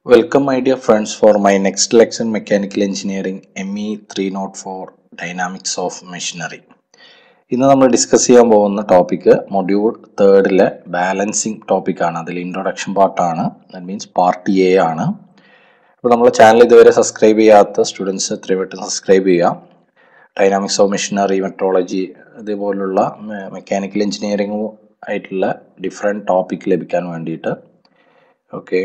Welcome, my dear friends, for my next lecture Mechanical Engineering ME 304 Dynamics of Machinery. ഇന്ന് നമ്മൾ discuss ചെയ്യാൻ പോകുന്ന topic module 3 balancing ടോപ്പിക്കാണ്. അതിൽ ഇൻട്രൊഡക്ഷൻ പാർട്ടാണ്. ദാറ്റ് മീൻസ് പാർട്ട് എ ആണ്. അപ്പോൾ നമ്മുടെ ചാനൽ ഇതുവരെ സബ്സ്ക്രൈബ് ചെയ്യാത്ത സ്റ്റുഡൻസ് എത്രയും പെട്ടെന്ന് സബ്സ്ക്രൈബ് ചെയ്യുക. ഡൈനാമിക്സ് ഓഫ് മെഷീനറി, മെട്രോളജി ഇതുപോലുള്ള മെക്കാനിക്കൽ എഞ്ചിനീയറിംഗ് ആയിട്ടുള്ള ഡിഫറെൻറ്റ് ടോപ്പിക്ക് ലഭിക്കാൻ വേണ്ടിയിട്ട്. ഓക്കെ,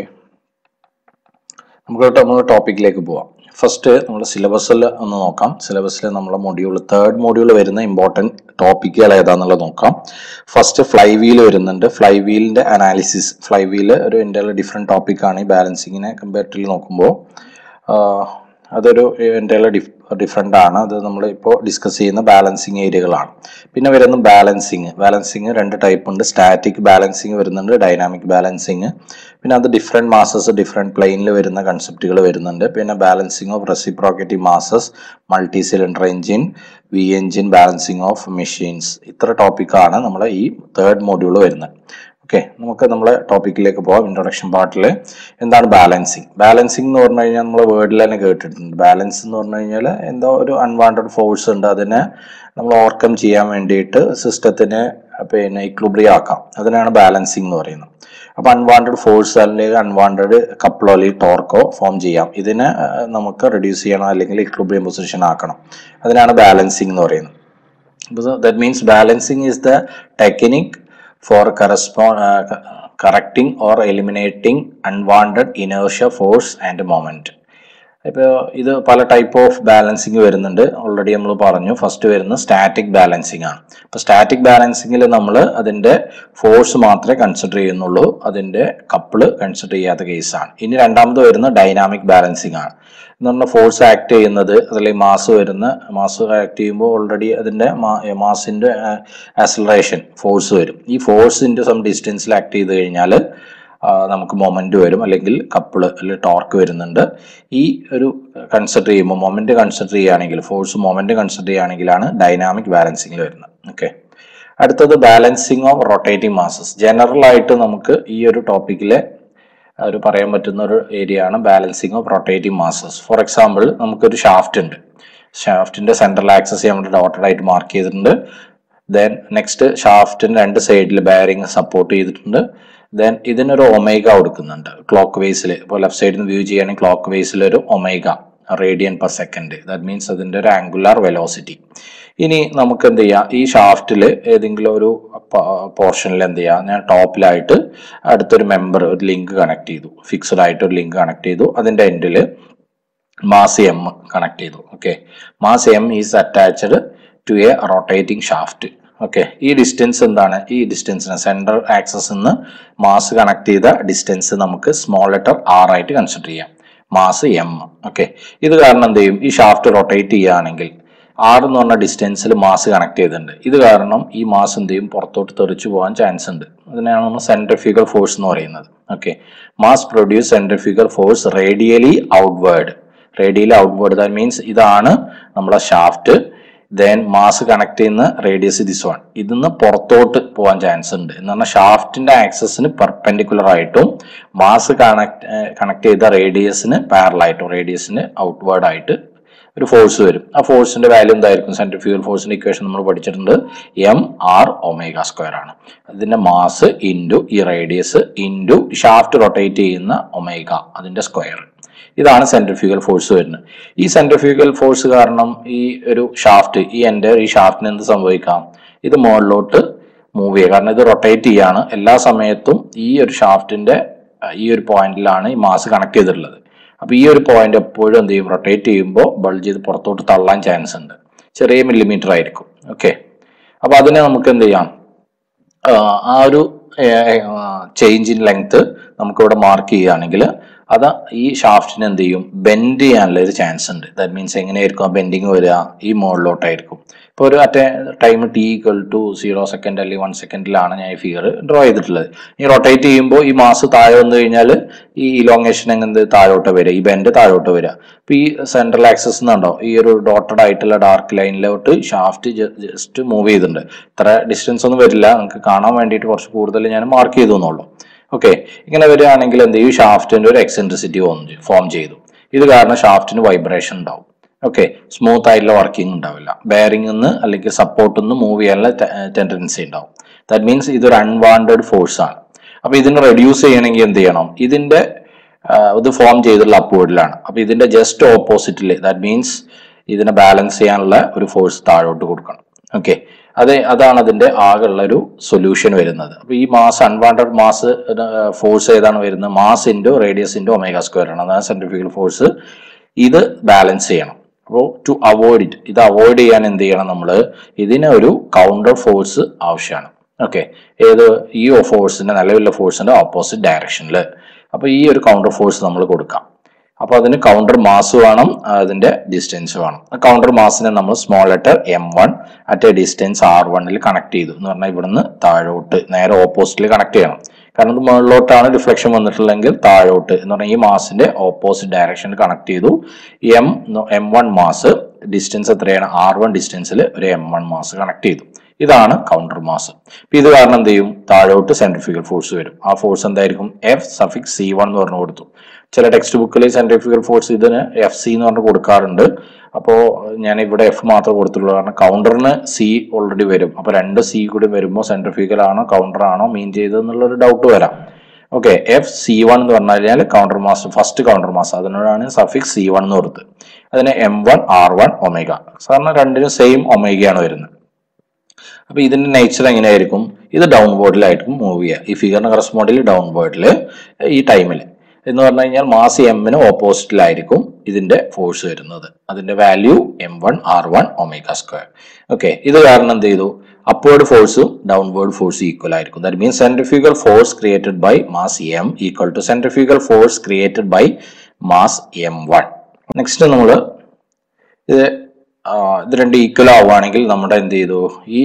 നമുക്ക് ടോപ്പിക്കിലേക്ക് പോവാം. ഫസ്റ്റ് നമ്മുടെ സിലബസിൽ ഒന്ന് നോക്കാം. സിലബസിൽ നമ്മുടെ തേർഡ് മൊഡ്യൂൾ വരുന്ന ഇമ്പോർട്ടൻറ്റ് ടോപ്പിക്കുകൾ ഏതാണെന്നുള്ളത് നോക്കാം. ഫസ്റ്റ് ഫ്ലൈ വീൽ വരുന്നുണ്ട്. ഫ്ലൈ വീലിൻ്റെ അനാലിസിസ്. ഫ്ലൈ വീൽ ഒരു എൻ്റെ ഡിഫറെൻറ്റ് ടോപ്പിക്കാണ്. ഈ ബാലൻസിങ്ങിനെ കമ്പാരിറ്റീവ്ലി നോക്കുമ്പോൾ അതൊരു എൻ്റെ ഡിഫറെൻ്റ് ആണ്. അത് നമ്മൾ ഇപ്പോൾ ഡിസ്കസ് ചെയ്യുന്ന ബാലൻസിങ് ഏരിയകളാണ്. പിന്നെ വരുന്ന ബാലൻസിങ് രണ്ട് ടൈപ്പ് ഉണ്ട്. സ്റ്റാറ്റിക് ബാലൻസിങ് വരുന്നുണ്ട്, ഡൈനാമിക് ബാലൻസിങ്. പിന്നെ അത് ഡിഫറെൻറ്റ് മാസസ്, ഡിഫറെൻറ്റ് പ്ലെയിനിൽ വരുന്ന കൺസെപ്റ്റുകൾ വരുന്നുണ്ട്. പിന്നെ balancing of reciprocating masses, multi cylinder engine, V engine, balancing of machines. ഇത്ര ടോപ്പിക്കാണ് നമ്മളെ ഈ തേർഡ് മൊഡ്യൂൾ വരുന്നത്. ഓക്കെ, നമുക്ക് നമ്മളെ ടോപ്പിക്കിലേക്ക് പോകാം. ഇൻട്രൊഡക്ഷൻ പാർട്ടിൽ എന്താണ് ബാലൻസിങ് എന്ന് പറഞ്ഞു കഴിഞ്ഞാൽ നമ്മൾ വേർഡിൽ തന്നെ കേട്ടിട്ടുണ്ട്. ബാലൻസ് എന്ന് പറഞ്ഞു കഴിഞ്ഞാൽ എന്തോ ഒരു അൺവാണ്ടഡ് ഫോഴ്സ് ഉണ്ട്, അതിനെ നമ്മൾ ഓവർകം ചെയ്യാൻ വേണ്ടിയിട്ട് സിസ്റ്റത്തിനെ ഇക്വിലിബ്രിയം ആക്കാം. അതിനാണ് ബാലൻസിങ് എന്ന് പറയുന്നത്. അപ്പോൾ അൺവാണ്ടഡ് ഫോഴ്സ് അല്ലെങ്കിൽ അൺവാണ്ടഡ് കപ്പിളോ അല്ലെങ്കിൽ ടോർക്കോ ഫോം ചെയ്യാം. ഇതിനെ നമുക്ക് റെഡ്യൂസ് ചെയ്യണം അല്ലെങ്കിൽ ഇക്വിലിബ്രിയം പൊസിഷൻ ആക്കണം. അതിനാണ് ബാലൻസിങ് എന്ന് പറയുന്നത്. That means balancing is the technique for correcting or eliminating unwanted inertia, force and moment. ഇപ്പോൾ ഇത് പല ടൈപ്പ് ഓഫ് ബാലൻസിങ് വരുന്നുണ്ട്. ഓൾറെഡി നമ്മൾ പറഞ്ഞു. ഫസ്റ്റ് വരുന്നത് സ്റ്റാറ്റിക് ബാലൻസിങ് ആണ്. ഇപ്പോൾ സ്റ്റാറ്റിക് ബാലൻസിങ്ങിൽ നമ്മൾ അതിൻ്റെ ഫോഴ്സ് മാത്രമേ കൺസിഡർ ചെയ്യുന്നുള്ളൂ, അതിൻ്റെ കപ്പിള് കൺസിഡർ ചെയ്യാത്ത കേസാണ്. ഇനി രണ്ടാമത് വരുന്ന ഡൈനാമിക് ബാലൻസിങ് ആണ്. എന്ന് പറഞ്ഞാൽ ഫോഴ്സ് ആക്ട് ചെയ്യുന്നത്, അതിലേക്ക് മാസ് ആക്ട് ചെയ്യുമ്പോൾ ഓൾറെഡി അതിൻ്റെ മാസിൻ്റെ ആക്സിലറേഷൻ ഫോഴ്സ് വരും. ഈ ഫോഴ്സിൻ്റെ സം ഡിസ്റ്റൻസിൽ ആക്ട് ചെയ്ത് കഴിഞ്ഞാൽ നമുക്ക് മൊമെന്റ് വരും, അല്ലെങ്കിൽ കപ്പിള് അല്ലെങ്കിൽ ടോർക്ക് വരുന്നുണ്ട്. ഈ ഒരു കൺസിഡർ ചെയ്യുമ്പോൾ മൊമെന്റ് കൺസിഡർ ചെയ്യുകയാണെങ്കിൽ, ഫോഴ്സ് മൊമെന്റ് കൺസിഡർ ചെയ്യുകയാണെങ്കിലാണ് ഡൈനാമിക് ബാലൻസിങ്ങിൽ വരുന്നത്. ഓക്കെ, അടുത്തത് balancing of rotating masses. General ആയിട്ട് നമുക്ക് ഈ ഒരു ടോപ്പിക്കിലെ ഒരു പറയാൻ പറ്റുന്ന ഒരു ഏരിയ ആണ് balancing of rotating masses. For example, നമുക്കൊരു ഷാഫ്റ്റ് ഉണ്ട്. ഷാഫ്റ്റിന്റെ സെൻട്രൽ ആക്സസ് നമ്മൾ ഡോട്ടഡ് ആയിട്ട് മാർക്ക് ചെയ്തിട്ടുണ്ട്. ദെൻ നെക്സ്റ്റ് ഷാഫ്റ്റിന്റെ രണ്ട് സൈഡിൽ ബെയറിംഗ് സപ്പോർട്ട് ചെയ്തിട്ടുണ്ട്. ദെൻ ഇതിനൊരു ഒമേഗ കൊടുക്കുന്നുണ്ട് ക്ലോക്ക് വേസിൽ. ഇപ്പോൾ ലെഫ്റ്റ് സൈഡിൽ നിന്ന് വ്യൂ ചെയ്യുകയാണെങ്കിൽ ക്ലോക്ക് വേസിൽ ഒരു omega radian per second. That means അതിൻ്റെ ഒരു ആംഗുലാർ വെലോസിറ്റി. ഇനി നമുക്ക് എന്ത് ചെയ്യാം, ഈ ഷാഫ്റ്റിൽ ഏതെങ്കിലും ഒരു പോർഷനിൽ എന്ത് ചെയ്യാം, ഞാൻ ടോപ്പിലായിട്ട് അടുത്തൊരു മെമ്പർ, ഒരു ലിങ്ക് കണക്ട് ചെയ്തു, ഫിക്സഡ് ആയിട്ട് ഒരു ലിങ്ക് കണക്ട് ചെയ്തു. അതിൻ്റെ എൻഡിൽ മാസ് എം കണക്ട് ചെയ്തു. Okay, mass M is attached to a rotating shaft. Okay, ഈ ഡിസ്റ്റൻസ് എന്താണ്? ഈ ഡിസ്റ്റൻസിന് സെൻട്രൽ ആക്സസ് നിന്ന് മാസ് കണക്ട് ചെയ്ത ഡിസ്റ്റൻസ് നമുക്ക് സ്മോൾ ലെറ്റർ ആർ ആയിട്ട് കൺസിഡർ ചെയ്യാം, മാസ് എം. ഓക്കെ, ഇത് കാരണം എന്ത് ചെയ്യും, ഈ ഷാഫ്റ്റ് റൊട്ടേറ്റ് ചെയ്യുകയാണെങ്കിൽ ആർ എന്ന് പറഞ്ഞ ഡിസ്റ്റൻസിൽ മാസ് കണക്ട് ചെയ്തിട്ടുണ്ട്. ഇത് കാരണം ഈ മാസ് എന്ത് ചെയ്യും, പുറത്തോട്ട് തെറിച്ചു പോകാൻ ചാൻസ് ഉണ്ട്. അതിനാണ് നമ്മൾ സെൻട്രിഫ്യൂഗൽ ഫോഴ്സ് എന്ന് പറയുന്നത്. Okay, mass produce centrifugal force radially outward. That means ഇതാണ് നമ്മളെ ഷാഫ്റ്റ്. ദെൻ മാസ് കണക്ട് ചെയ്യുന്ന റേഡിയസ് ദിസ് വൺ. ഇതിന്ന് പുറത്തോട്ട് പോകാൻ ചാൻസ് ഉണ്ട്. എന്ന് പറഞ്ഞാൽ ഷാഫ്റ്റിന്റെ ആക്സസിന് പെർപെൻഡിക്കുലർ ആയിട്ടും മാസ് കണക്ട് ചെയ്ത റേഡിയസിന് പാരലൽ ആയിട്ടും, റേഡിയസിന് ഔട്ട്വേർഡ് ആയിട്ട് ഒരു ഫോഴ്സ് വരും. ആ ഫോഴ്സിന്റെ വാല്യൂ എന്തായിരിക്കും? സെൻട്രിഫ്യൂഗൽ ഫോഴ്സിന്റെ ഇക്വേഷൻ നമ്മൾ പഠിച്ചിട്ടുണ്ട്, എം ആർ ഒമേഗ സ്ക്വയർ ആണ്. അതിന്റെ മാസ് ഇൻറ്റു ഈ റേഡിയസ് ഇൻറ്റു ഷാഫ്റ്റ് റൊട്ടേറ്റ് ചെയ്യുന്ന ഒമേഗ, അതിന്റെ സ്ക്വയർ. ഇതാണ് സെൻട്രിഫ്യൂഗൽ ഫോഴ്സ് വരുന്നത്. ഈ സെൻട്രിഫ്യൂഗൽ ഫോഴ്സ് കാരണം ഈ ഒരു ഷാഫ്റ്റ്, ഈ ഷാഫ്റ്റിന് എന്ത് സംഭവിക്കാം, ഇത് മുകളിലോട്ട് മൂവ് ചെയ്യുക. കാരണം ഇത് റൊട്ടേറ്റ് ചെയ്യാണ്. എല്ലാ സമയത്തും ഈ ഒരു ഷാഫ്റ്റിന്റെ ഈ ഒരു പോയിന്റിലാണ് ഈ മാസ് കണക്ട് ചെയ്തിട്ടുള്ളത്. അപ്പൊ ഈ ഒരു പോയിന്റ് എപ്പോഴും എന്ത് ചെയ്യും, റൊട്ടേറ്റ് ചെയ്യുമ്പോൾ ബൾജ് ചെയ്ത് പുറത്തോട്ട് തള്ളാൻ ചാൻസ് ഉണ്ട്. ചെറിയ മില്ലിമീറ്റർ ആയിരിക്കും. ഓക്കെ, അപ്പൊ അതിനെ നമുക്ക് എന്ത് ചെയ്യാം, ആ ഒരു ചേഞ്ച് ഇൻ ലെങ്ത് നമുക്കിവിടെ മാർക്ക് ചെയ്യുകയാണെങ്കിൽ അത് ഈ ഷാഫ്റ്റിന് എന്ത് ചെയ്യും, ബെൻഡ് ചെയ്യാനുള്ള ഒരു ചാൻസ് ഉണ്ട്. ദാറ്റ് മീൻസ് എങ്ങനെയായിരിക്കും ആ ബെൻഡിങ് വരിക, ഈ മുകളിലോട്ടായിരിക്കും. ഇപ്പോൾ ഒരു ടൈം t = 0 സെക്കൻഡ് അല്ലെങ്കിൽ 1 സെക്കൻഡിലാണ് ഞാൻ ഈ ഫിഗർ ഡ്രോ ചെയ്തിട്ടുള്ളത്. ഈ റൊട്ടേറ്റ് ചെയ്യുമ്പോൾ ഈ മാസ് താഴെ വന്നു കഴിഞ്ഞാൽ ഈ ഇലോങ്ങേഷൻ എങ്ങനെ താഴോട്ട് വരിക, ഈ ബെൻഡ് താഴോട്ട് വരിക. അപ്പൊ ഈ സെൻട്രൽ ആക്സസ് എന്നുണ്ടോ, ഈ ഒരു ഡോട്ടഡ് ആയിട്ടുള്ള ഡാർക്ക് ലൈനിലോട്ട് ഷാഫ്റ്റ് ജസ്റ്റ് മൂവ് ചെയ്തിട്ടുണ്ട്. ഇത്ര ഡിസ്റ്റൻസ് ഒന്നും വരില്ല, നിങ്ങൾക്ക് കാണാൻ വേണ്ടിയിട്ട് കുറച്ച് കൂടുതൽ ഞാൻ മാർക്ക് ചെയ്തു എന്നുള്ളൂ. ഓക്കെ, ഇങ്ങനെ വരികയാണെങ്കിൽ എന്ത് ചെയ്യും, ഷാഫ്റ്റിന്റെ ഒരു എക്സെൻട്രിസിറ്റി ഫോം ചെയ്തു. ഇത് കാരണം ഷാഫ്റ്റിന് വൈബ്രേഷൻ ഉണ്ടാവും. ഓക്കെ, സ്മൂത്ത് ആയിട്ടുള്ള വർക്കിംഗ് ഉണ്ടാവില്ല. ബെയറിംഗ് നിന്ന് അല്ലെങ്കിൽ സപ്പോർട്ടിൽ നിന്ന് മൂവ് ചെയ്യാനുള്ള ടെൻഡൻസി ഉണ്ടാവും. ദാറ്റ് മീൻസ് ഇതൊരു അൺവാണ്ടഡ് ഫോഴ്സ് ആണ്. അപ്പൊ ഇതിനെ റെഡ്യൂസ് ചെയ്യണമെങ്കിൽ എന്ത് ചെയ്യണം, ഇതിന്റെ ഇത് ഫോം ചെയ്തിട്ടുള്ള അപ്വേർഡിലാണ്. അപ്പൊ ഇതിന്റെ ജസ്റ്റ് ഓപ്പോസിറ്റില്, ദാറ്റ് മീൻസ് ഇതിനെ ബാലൻസ് ചെയ്യാനുള്ള ഒരു ഫോഴ്സ് താഴോട്ട് കൊടുക്കണം. ഓക്കെ, അതാണ് അതിന്റെ ആകെയുള്ള ഒരു സൊല്യൂഷൻ വരുന്നത്. അപ്പൊ ഈ മാസ്, അൺവാണ്ടഡ് മാസ് ഫോഴ്സ് ഏതാണ് വരുന്നത്, mass into radius into omega square ആണ്. അതാണ് സെൻട്രിഫ്യൂഗൽ ഫോഴ്സ്. ഇത് ബാലൻസ് ചെയ്യണം. അപ്പോൾ ടു അവോയ്ഡ് ഇത് അവോയ്ഡ് ചെയ്യാൻ എന്ത് ചെയ്യണം, നമ്മൾ ഇതിന് ഒരു കൗണ്ടർ ഫോഴ്സ് ആവശ്യമാണ്. ഓക്കെ, ഏത് ഈ ഫോഴ്സിന്റെ, നിലവിലുള്ള ഫോഴ്സിന്റെ ഓപ്പോസിറ്റ് ഡയറക്ഷനിൽ. അപ്പൊ ഈ ഒരു കൗണ്ടർ ഫോഴ്സ് നമ്മൾ കൊടുക്കാം. അപ്പൊ അതിന് കൗണ്ടർ മാസ് വേണം, അതിന്റെ ഡിസ്റ്റൻസ് വേണം. കൗണ്ടർ മാസിനെ നമ്മൾ small letter M1 at a distance R1 connect ചെയ്തു എന്ന് പറഞ്ഞാൽ ഇവിടുന്ന് താഴോട്ട് നേരെ ഓപ്പോസിറ്റിൽ കണക്ട് ചെയ്യണം. കാരണം ഇത് മുകളിലോട്ടാണ് ഡിഫ്ലക്ഷൻ വന്നിട്ടുള്ളെങ്കിൽ താഴോട്ട് എന്ന് പറഞ്ഞാൽ ഈ മാസിന്റെ ഓപ്പോസിറ്റ് ഡയറക്ഷനിൽ കണക്ട് ചെയ്തു. M1 മാസ്, ഡിസ്റ്റൻസ് എത്രയാണ്, R1 ഡിസ്റ്റൻസിൽ ഒരു M1 മാസ് കണക്ട് ചെയ്തു. ഇതാണ് കൗണ്ടർ മാസ്. ഇത് കാരണം എന്ത് ചെയ്യും, താഴോട്ട് സെൻട്രിഫ്യൂഗൽ ഫോഴ്സ് വരും. ആ ഫോഴ്സ് എന്തായിരിക്കും, F(C1) എന്ന് പറഞ്ഞു കൊടുത്തു. ചില ടെക്സ്റ്റ് ബുക്കിൽ സെൻട്രിഫ്യൂഗൽ ഫോഴ്സ് ഇതിന് FC എന്ന് പറഞ്ഞു കൊടുക്കാറുണ്ട്. അപ്പോൾ ഞാൻ ഇവിടെ F മാത്രമേ കൊടുത്തുള്ളൂ, കാരണം കൗണ്ടറിന് C ഓൾറെഡി വരും. അപ്പൊ 2 C കൂടി വരുമ്പോൾ സെൻട്രിഫ്യൂഗൽ ആണോ കൗണ്ടർ ആണോ മീൻ ചെയ്തെന്നുള്ളൊരു ഡൗട്ട് വരാം. ഓക്കെ, FC1 എന്ന് പറഞ്ഞു കഴിഞ്ഞാൽ counter mass, first counter mass, അതിനോടാണ് സഫിക്സ് C1 എന്ന് കൊടുത്ത്. അതിന് M1 R1 ഒമേഗ, കാരണം രണ്ടിനും സെയിം ഒമേഗയാണ് വരുന്നത്. അപ്പൊ ഇതിന്റെ നേച്ചർ എങ്ങനെയായിരിക്കും, ഇത് ഡൗൺവേർഡിലായിരിക്കും മൂവ് ചെയ്യുക. ഈ ഫിഗറിന് കറസ്പോണ്ടിൽ ഡൗൺവേർഡിൽ ഈ ടൈമിൽ എന്ന് പറഞ്ഞു കഴിഞ്ഞാൽ മാസ് എമ്മിന് ഓപ്പോസിറ്റിലായിരിക്കും ഇതിന്റെ ഫോഴ്സ് വരുന്നത്. അതിന്റെ value M1 R1 omega square. Okay, ഇത് കാരണം എന്ത് ചെയ്തു, upward ഫോഴ്സും ഡൗൺവേർഡ് ഫോഴ്സ് ഈക്വൽ ആയിരിക്കും. That means centrifugal force created by mass M equal to centrifugal force created by mass M1. Next നമ്മൾ ഇത് രണ്ട് ഈക്വൽ ആവുകയാണെങ്കിൽ നമ്മുടെ എന്ത് ചെയ്തു, ഈ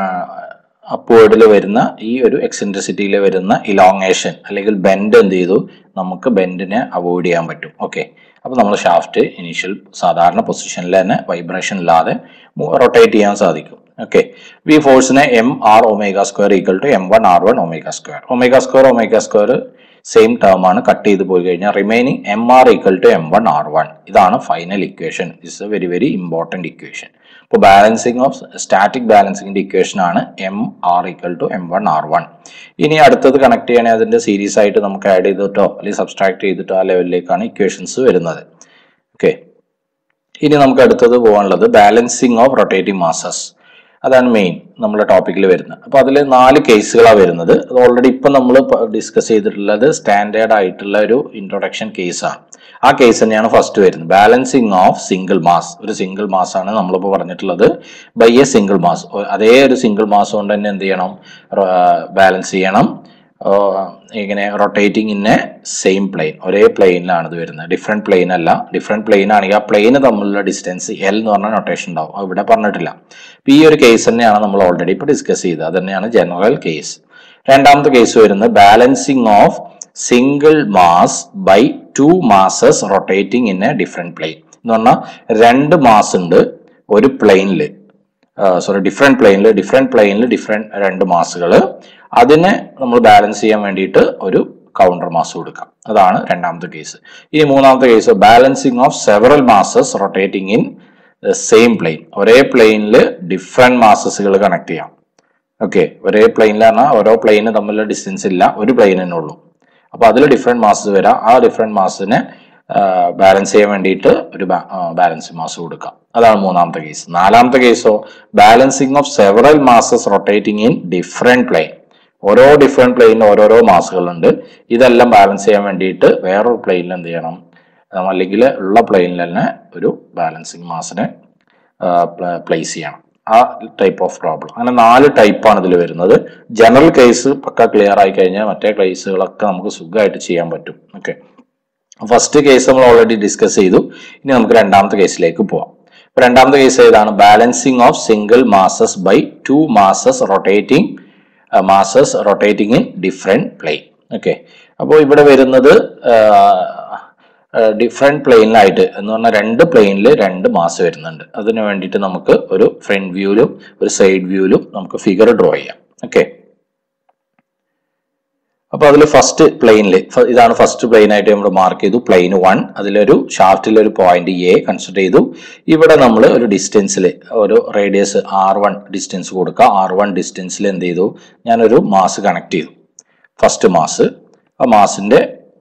അപ്വേർഡിൽ വരുന്ന ഈ ഒരു എക്സെൻട്രിസിറ്റിയിൽ വരുന്ന ഇലോങ്ങേഷൻ അല്ലെങ്കിൽ ബെൻഡ് എന്ത് ചെയ്തു, നമുക്ക് ബെൻഡിനെ അവോയ്ഡ് ചെയ്യാൻ പറ്റും. ഓക്കെ, അപ്പൊ നമ്മൾ ഷാഫ്റ്റ് ഇനീഷ്യൽ സാധാരണ പൊസിഷനിൽ തന്നെ വൈബ്രേഷൻ ഇല്ലാതെ റൊട്ടേറ്റ് ചെയ്യാൻ സാധിക്കും. ഓക്കെ, ഈ ഫോഴ്സിനെ M(R omega square equal to M1 R1 omega square. Omega square same term ആണ്, കട്ട് ചെയ്ത് പോയി കഴിഞ്ഞാൽ remaining M(R equal to M1 R1. ഇതാണ് final equation. This a very very important equation. ഇപ്പോൾ ബാലൻസിങ് ഓഫ് സ്റ്റാറ്റിക് ബാലൻസിങ്ങിന്റെ equation ആണ് M(R equal to M1 R1. ഇനി അടുത്തത് കണക്ട് ചെയ്യണേ അതിന്റെ സീരീസ് ആയിട്ട് നമുക്ക് ആഡ് ചെയ്തിട്ടോ അല്ലെങ്കിൽ സബ്സ്ട്രാക്ട് ചെയ്തിട്ടോ ആ ലെവലിലേക്കാണ് ഇക്വേഷൻസ് വരുന്നത്. ഓക്കെ, ഇനി നമുക്ക് അടുത്തത് പോകാനുള്ളത് ബാലൻസിങ് ഓഫ് റൊട്ടേറ്റിംഗ് മാസസ്. അതാണ് മെയിൻ നമ്മുടെ ടോപ്പിക്കിൽ വരുന്നത്. അപ്പൊ അതിൽ 4 കേസുകളാണ് വരുന്നത്. അത് ഓൾറെഡി ഇപ്പം നമ്മൾ ഡിസ്കസ് ചെയ്തിട്ടുള്ളത് സ്റ്റാൻഡേർഡ് ആയിട്ടുള്ള ഒരു ഇൻട്രൊഡക്ഷൻ കേസാണ്. ആ കേസ് തന്നെയാണ് ഫസ്റ്റ് വരുന്നത്, ബാലൻസിങ് ഓഫ് സിംഗിൾ മാസ്. ഒരു സിംഗിൾ മാസ് ആണ് നമ്മളിപ്പോൾ പറഞ്ഞിട്ടുള്ളത്, ബൈ എ സിംഗിൾ മാസ്. അതേ ഒരു സിംഗിൾ മാസ് കൊണ്ട് തന്നെ എന്ത് ചെയ്യണം, ബാലൻസ് ചെയ്യണം. ഇങ്ങനെ rotating in a same plane, ഒരേ പ്ലെയിനിലാണ് ഇത് വരുന്നത്, ഡിഫറെന്റ് പ്ലെയിൻ അല്ല. ഡിഫറെന്റ് പ്ലെയിൻ ആണെങ്കിൽ ആ പ്ലെയിന് തമ്മിലുള്ള ഡിസ്റ്റൻസ് L എന്ന് പറഞ്ഞ നൊട്ടേഷൻ ഉണ്ടാവും, അത് ഇവിടെ പറഞ്ഞിട്ടില്ല. അപ്പൊ ഈ ഒരു കേസ് തന്നെയാണ് നമ്മൾ ഓൾറെഡി ഇപ്പൊ ഡിസ്കസ് ചെയ്തത്, അത് തന്നെയാണ് ജനറൽ കേസ്. രണ്ടാമത്തെ കേസ് വരുന്നത് balancing of single mass by 2 masses rotating in a different plane. എന്ന് പറഞ്ഞാൽ 2 മാസ് ഉണ്ട് ഒരു പ്ലെയിനിൽ, ഡിഫറെന്റ് പ്ലെയിനിൽ ഡിഫറെന്റ് 2 മാസുകൾ, അതിനെ നമ്മൾ ബാലൻസ് ചെയ്യാൻ വേണ്ടിയിട്ട് ഒരു കൗണ്ടർ മാസ് കൊടുക്കാം. അതാണ് രണ്ടാമത്തെ കേസ്. ഇനി മൂന്നാമത്തെ case balancing of several masses rotating in same plane. ഒരേ പ്ലെയിനിൽ ഡിഫറെന്റ് മാസസുകൾ കണക്ട് ചെയ്യാം. ഓക്കെ, ഒരേ പ്ലെയിനിൽ പറഞ്ഞാൽ ഓരോ പ്ലെയിന് തമ്മിലുള്ള ഡിസ്റ്റൻസ് ഇല്ല, ഒരു പ്ലെയിൻ തന്നെ ഉള്ളൂ. അപ്പൊ അതിൽ ഡിഫറെന്റ് മാസസ് വരാം, ആ ഡിഫറെന്റ് മാസിനെ ബാലൻസ് ചെയ്യാൻ വേണ്ടിയിട്ട് ഒരു ബാലൻസിങ് മാസ് കൊടുക്കാം. അതാണ് മൂന്നാമത്തെ കേസ്. നാലാമത്തെ കേസോ balancing of several masses rotating in different plane. ഓരോ ഡിഫറെന്റ് പ്ലെയിനിൽ ഓരോരോ മാസുകളുണ്ട്. ഇതെല്ലാം ബാലൻസ് ചെയ്യാൻ വേണ്ടിയിട്ട് വേറൊരു പ്ലെയിനിൽ എന്ത് ചെയ്യണം, അല്ലെങ്കിൽ ഉള്ള പ്ലെയിനിൽ തന്നെ ഒരു ബാലൻസിങ് മാസിനെ പ്ലേസ് ചെയ്യണം. ആ ടൈപ്പ് ഓഫ് പ്രോബ്ലം. അങ്ങനെ 4 ടൈപ്പാണ് ഇതിൽ വരുന്നത്. ജനറൽ കേസ് പക്ക ക്ലിയർ ആയി കഴിഞ്ഞാൽ മറ്റേ കേസുകളൊക്കെ നമുക്ക് സുഖമായിട്ട് ചെയ്യാൻ പറ്റും. ഓക്കെ, ഫസ്റ്റ് കേസ് നമ്മൾ ഓൾറെഡി ഡിസ്കസ് ചെയ്തു. ഇനി നമുക്ക് രണ്ടാമത്തെ കേസിലേക്ക് പോവാം. രണ്ടാമത്തെ കേസ് ഏതാണ്, balancing of single masses by 2 masses rotating in different plane. Okay, അപ്പോൾ ഇവിടെ വരുന്നത് ഡിഫറെന്റ് പ്ലെയിനിലായിട്ട് എന്ന് പറഞ്ഞാൽ 2 പ്ലെയിനിൽ 2 മാസ് വരുന്നുണ്ട്. അതിന് വേണ്ടിയിട്ട് നമുക്ക് ഒരു ഫ്രണ്ട് വ്യൂവിലും ഒരു സൈഡ് വ്യൂവിലും നമുക്ക് ഫിഗർ ഡ്രോ ചെയ്യാം. ഓക്കെ, അപ്പോൾ അതിൽ ഫസ്റ്റ് പ്ലെയിനിൽ ഇതാണ് ഫസ്റ്റ് പ്ലെയിൻ ആയിട്ട് നമ്മൾ മാർക്ക് ചെയ്തു. പ്ലെയിൻ 1 അതിലൊരു ഷാഫ്റ്റിൽ ഒരു പോയിന്റ് എ കൺസിഡർ ചെയ്തു. ഇവിടെ നമ്മൾ ഒരു ഡിസ്റ്റൻസിൽ ഒരു റേഡിയസ് R1 ഡിസ്റ്റൻസ് കൊടുക്കുക. R1 ഡിസ്റ്റൻസിൽ എന്ത് ചെയ്തു, ഞാനൊരു മാസ് കണക്ട് ചെയ്തു. ഫസ്റ്റ് മാസ്, ആ മാസിന്റെ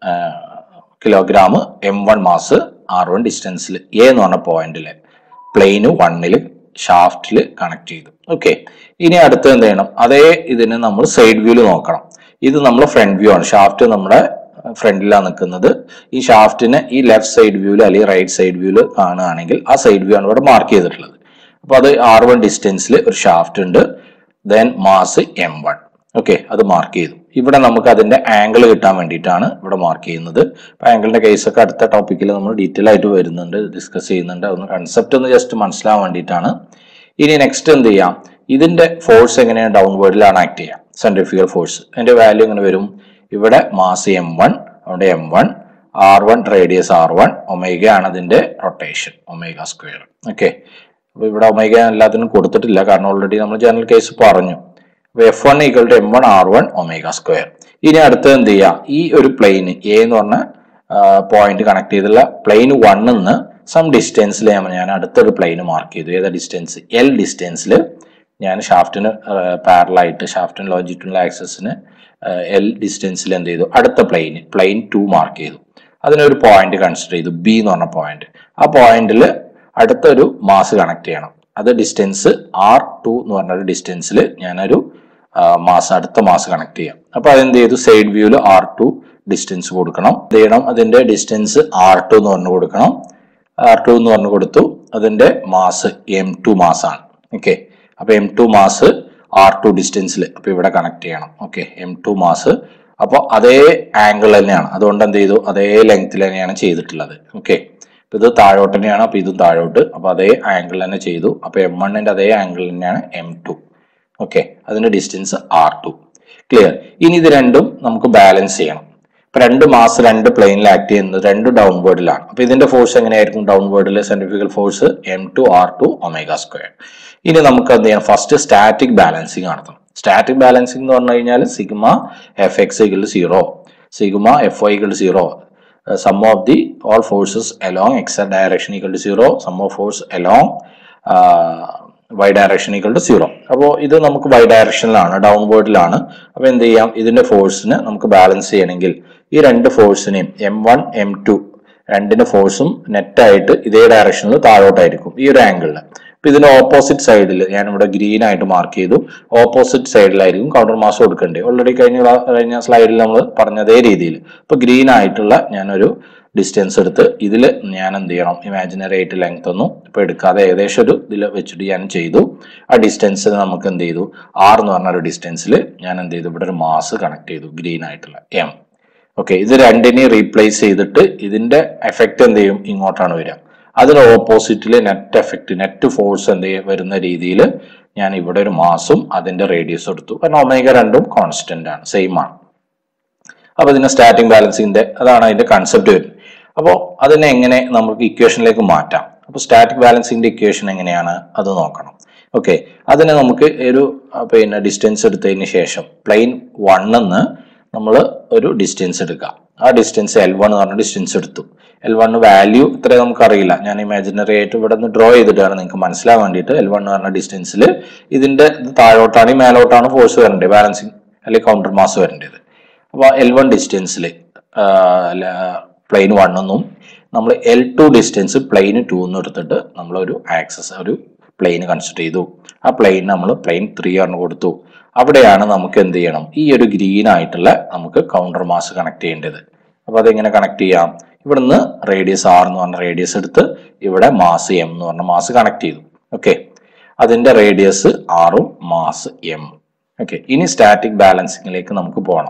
കിലോഗ്രാം M1 മാസ് R1 ഡിസ്റ്റൻസിൽ എ എന്ന് പറഞ്ഞ പോയിന്റിൽ പ്ലെയിന് 1 ഷാഫ്റ്റിൽ കണക്ട് ചെയ്തു. ഓക്കെ, ഇനി അടുത്ത് എന്ത് ചെയ്യണം, അതേ ഇതിന് നമ്മൾ സൈഡ് വ്യൂല് നോക്കണം. ഇത് നമ്മൾ ഫ്രണ്ട് വ്യൂ ആണ്. ഷാഫ്റ്റ് നമ്മുടെ ഫ്രണ്ടിലാണ് നിൽക്കുന്നത്. ഈ ഷാഫ്റ്റിന് ഈ ലെഫ്റ്റ് സൈഡ് വ്യൂല് അല്ലെങ്കിൽ റൈറ്റ് സൈഡ് വ്യൂല് കാണുകയാണെങ്കിൽ ആ സൈഡ് വ്യൂ ആണ് ഇവിടെ മാർക്ക് ചെയ്തിട്ടുള്ളത്. അപ്പൊ അത് R1 ഡിസ്റ്റൻസിൽ ഒരു ഷാഫ്റ്റ് ഉണ്ട്, ദെൻ മാസ് M1. ഓക്കെ, അത് മാർക്ക് ചെയ്തു. ഇവിടെ നമുക്ക് അതിന്റെ ആംഗിൾ കിട്ടാൻ വേണ്ടിയിട്ടാണ് ഇവിടെ മാർക്ക് ചെയ്യുന്നത്. അപ്പൊ ആംഗിളിന്റെ കേസൊക്കെ അടുത്ത ടോപ്പിക്കിൽ നമ്മൾ ഡീറ്റെയിൽ ആയിട്ട് വരുന്നുണ്ട്, ഡിസ്കസ് ചെയ്യുന്നുണ്ട്. ഒന്ന് കൺസെപ്റ്റ് ഒന്ന് ജസ്റ്റ് മനസ്സിലാവാൻ വേണ്ടിയിട്ടാണ്. ഇനി നെക്സ്റ്റ് എന്ത് ചെയ്യാം, ഇതിന്റെ ഫോഴ്സ് എങ്ങനെയാണ് ഡൗൺവേർഡിലാണ് ആക്ട് ചെയ്യാം. സെൻട്രിഫ്യൂഗൽ ഫോഴ്സ് അതിന്റെ വാല്യൂ എങ്ങനെ വരും, ഇവിടെ മാസ് M1, അവിടെ M1, R1 radius R1, omega ആണ് അതിന്റെ റൊട്ടേഷൻ, ഒമേഗ സ്ക്വയർ. ഓക്കെ, അപ്പൊ ഇവിടെ ഒമേഗ എല്ലാത്തിനും കൊടുത്തിട്ടില്ല, കാരണം ഓൾറെഡി നമ്മൾ ജനറൽ കേസ് പറഞ്ഞു. F1 equal to M1 R1 omega square. ഇനി അടുത്ത് എന്ത് ചെയ്യാം, ഈ ഒരു പ്ലെയിൻ എ എന്ന് പറഞ്ഞ പോയിന്റ് കണക്ട് ചെയ്തുള്ള പ്ലെയിൻ 1 നിന്ന് സം ഡിസ്റ്റൻസിൽ ഞാൻ അടുത്തൊരു പ്ലെയിൻ മാർക്ക് ചെയ്തു. ഏതാ ഡിസ്റ്റൻസ്, L ഡിസ്റ്റൻസിൽ ഞാൻ ഷാഫ്റ്റിന് പാരലായിട്ട് ഷാഫ്റ്റിന് ലോഞ്ചിറ്റ്യൂഡിനൽ ആക്സിസിന് L ഡിസ്റ്റൻസിൽ എന്ത് ചെയ്തു, അടുത്ത പ്ലെയിൻ 2 മാർക്ക് ചെയ്തു. അതിനൊരു പോയിന്റ് കൺസിഡർ ചെയ്തു, B എന്ന് പറഞ്ഞ പോയിന്റ്. ആ പോയിന്റിൽ അടുത്തൊരു മാസ് കണക്ട് ചെയ്യണം. അത് ഡിസ്റ്റൻസ് R2 എന്ന് പറഞ്ഞൊരു ഡിസ്റ്റൻസിൽ ഞാനൊരു അടുത്ത മാസ് കണക്ട് ചെയ്യാം. അപ്പൊ അതെന്ത് ചെയ്തു, സൈഡ് വ്യൂല് R2 ഡിസ്റ്റൻസ് കൊടുക്കണം. എന്ത് ചെയ്യണം, അതിന്റെ ഡിസ്റ്റൻസ് R2 എന്ന് പറഞ്ഞു കൊടുക്കണം. R2 എന്ന് പറഞ്ഞു കൊടുത്തു. അതിന്റെ മാസ് M2 മാസാണ്. ഓക്കെ, അപ്പൊ M2 മാസ് R2 ഡിസ്റ്റൻസിൽ അപ്പൊ ഇവിടെ കണക്ട് ചെയ്യണം. Okay, M2 mass. അപ്പൊ അതേ ആംഗിൾ തന്നെയാണ്, അതുകൊണ്ട് എന്ത് ചെയ്തു, അതേ ലെങ്ത്തിൽ തന്നെയാണ് ചെയ്തിട്ടുള്ളത്. ഓക്കെ, അപ്പൊ ഇത് താഴോട്ട് തന്നെയാണ്, അപ്പൊ ഇതും താഴോട്ട്, അപ്പൊ അതേ ആംഗിൾ തന്നെ ചെയ്തു. അപ്പൊ M1ന്റെ അതേ ആംഗിൾ തന്നെയാണ് M2. ഓക്കെ, അതിന്റെ ഡിസ്റ്റൻസ് R2. ക്ലിയർ. ഇനി ഇത് രണ്ടും നമുക്ക് ബാലൻസ് ചെയ്യണം. ഇപ്പൊ രണ്ട് മാസ് രണ്ട് പ്ലെയിനിൽ ആക്ട് ചെയ്യുന്നത് രണ്ട് ഡൗൺവേർഡിലാണ്. അപ്പൊ ഇതിന്റെ ഫോഴ്സ് എങ്ങനെയായിരിക്കും, ഡൗൺവേർഡിലെ centrifugal force M2 R2 omega square. ഇനി നമുക്ക് എന്ത് ചെയ്യണം, ഫസ്റ്റ് സ്റ്റാറ്റിക് ബാലൻസിങ് നടത്തണം. സ്റ്റാറ്റിക് ബാലൻസിങ് എന്ന് പറഞ്ഞു കഴിഞ്ഞാൽ sigma Fx equal to 0, sigma Fy equal to 0, sum of the all forces along x direction equal to 0, sum of force along y direction equal to 0. അപ്പോൾ ഇത് നമുക്ക് y ഡയറക്ഷനിലാണ്, ഡൗൺവേർഡിലാണ്. അപ്പോൾ എന്ത് ചെയ്യാം, ഇതിന്റെ ഫോഴ്സിന് നമുക്ക് ബാലൻസ് ചെയ്യണമെങ്കിൽ ഈ രണ്ട് ഫോഴ്സിനെയും M1 M2 രണ്ടിന്റെ ഫോഴ്സും നെറ്റായിട്ട് ഇതേ ഡയറക്ഷനിൽ താഴോട്ടായിരിക്കും ഈ ഒരു ആംഗിളിൽ. അപ്പൊ ഇതിന്റെ ഓപ്പോസിറ്റ് സൈഡിൽ ഞാൻ ഇവിടെ ഗ്രീൻ ആയിട്ട് മാർക്ക് ചെയ്തു. ഓപ്പോസിറ്റ് സൈഡിലായിരിക്കും കൗണ്ടർ മാസ് കൊടുക്കേണ്ടത്. ഓൾറെഡി കഴിഞ്ഞ സ്ലൈഡിൽ നമ്മൾ പറഞ്ഞ അതേ രീതിയിൽ. ഇപ്പൊ ഗ്രീൻ ആയിട്ടുള്ള ഞാനൊരു ഡിസ്റ്റൻസ് എടുത്ത് ഇതിൽ ഞാൻ എന്ത് ചെയ്യണം, ഇമാജിനറി ആയിട്ട് ലെങ്ത് ഒന്നും ഇപ്പൊ എടുക്കാതെ ഏകദേശം ഒരു ഇതിൽ വെച്ചിട്ട് ഞാൻ ചെയ്തു. ആ ഡിസ്റ്റൻസിൽ നമുക്ക് എന്ത് ചെയ്തു, R എന്ന് പറഞ്ഞ ഒരു ഡിസ്റ്റൻസിൽ ഞാൻ എന്ത് ചെയ്തു, ഇവിടെ ഒരു മാസ് കണക്ട് ചെയ്തു, ഗ്രീൻ ആയിട്ടുള്ള M. ഓക്കെ, ഇത് രണ്ടിനെയും റീപ്ലേസ് ചെയ്തിട്ട് ഇതിന്റെ എഫക്ട് എന്ത് ചെയ്യും, ഇങ്ങോട്ടാണ് വരിക. അതിന് ഓപ്പോസിറ്റില് നെറ്റ് എഫക്ട്, നെറ്റ് ഫോഴ്സ് എന്ത് വരുന്ന രീതിയിൽ ഞാൻ ഇവിടെ ഒരു മാസും അതിന്റെ റേഡിയസ് എടുത്തു. കാരണം ഒമേഗ രണ്ടും കോൺസ്റ്റന്റ് ആണ്, സെയിം ആണ്. അപ്പൊ ഇതിന്റെ സ്റ്റാറ്റിക് ബാലൻസിന്റെ അതാണ് അതിന്റെ കൺസെപ്റ്റ് വരുന്നത്. അപ്പോൾ അതിനെ എങ്ങനെ നമുക്ക് ഇക്വേഷനിലേക്ക് മാറ്റാം. അപ്പൊ സ്റ്റാറ്റിക് ബാലൻസിന്റെ ഇക്വേഷൻ എങ്ങനെയാണ് അത് നോക്കണം. ഓക്കെ, അതിനെ നമുക്ക് ഒരു ഡിസ്റ്റൻസ് എടുത്തതിന് ശേഷം പ്ലെയിൻ 1 നമ്മൾ ഒരു ഡിസ്റ്റൻസ് എടുക്കാം. ആ ഡിസ്റ്റൻസ് L1 എന്ന് പറഞ്ഞ ഡിസ്റ്റൻസ് എടുത്തു. L1 വാല്യൂ ഇത്ര നമുക്കറിയില്ല, ഞാൻ ഇമാജിനറി ആയിട്ട് ഇവിടെ നിന്ന് ഡ്രോ ചെയ്തിട്ടാണ് നിങ്ങൾക്ക് മനസ്സിലാൻ വേണ്ടിയിട്ട്. L1 എന്ന് പറഞ്ഞ ഡിസ്റ്റൻസിൽ ഇതിന്റെ താഴോട്ടാണ് മേലോട്ടാണ് ഫോഴ്സ് വരേണ്ടത്, ബാലൻസിങ് അല്ലെങ്കിൽ കൗണ്ടർ മാസ് വരേണ്ടത്. അപ്പൊ L1 ഡിസ്റ്റൻസിൽ പ്ലെയിൻ 1 എന്നും നമ്മൾ L2 ഡിസ്റ്റൻസ് പ്ലെയിൻ 2 എന്നും എടുത്തിട്ട് നമ്മൾ ഒരു ആക്സസ് ഒരു പ്ലെയിൻ കൺസിഡർ ചെയ്തു. ആ പ്ലെയിൻ നമ്മൾ പ്ലെയിൻ 3 ആണ് കൊടുത്തു. അവിടെയാണ് നമുക്ക് എന്ത് ചെയ്യണം, ഈ ഒരു ഗ്രീൻ ആയിട്ടുള്ള നമുക്ക് കൗണ്ടർ മാസ് കണക്ട് ചെയ്യേണ്ടത്. അപ്പൊ അതെങ്ങനെ കണക്ട് ചെയ്യാം, ഇവിടുന്ന് റേഡിയസ് R എന്ന് പറഞ്ഞ റേഡിയസ് എടുത്ത് ഇവിടെ മാസ് M എന്ന് പറഞ്ഞ മാസ് കണക്ട് ചെയ്തു. ഓക്കെ, അതിന്റെ റേഡിയസ് R-ഉം മാസ് M. ഓക്കെ, ഇനി സ്റ്റാറ്റിക് ബാലൻസിങ്ങിലേക്ക് നമുക്ക് പോകണം.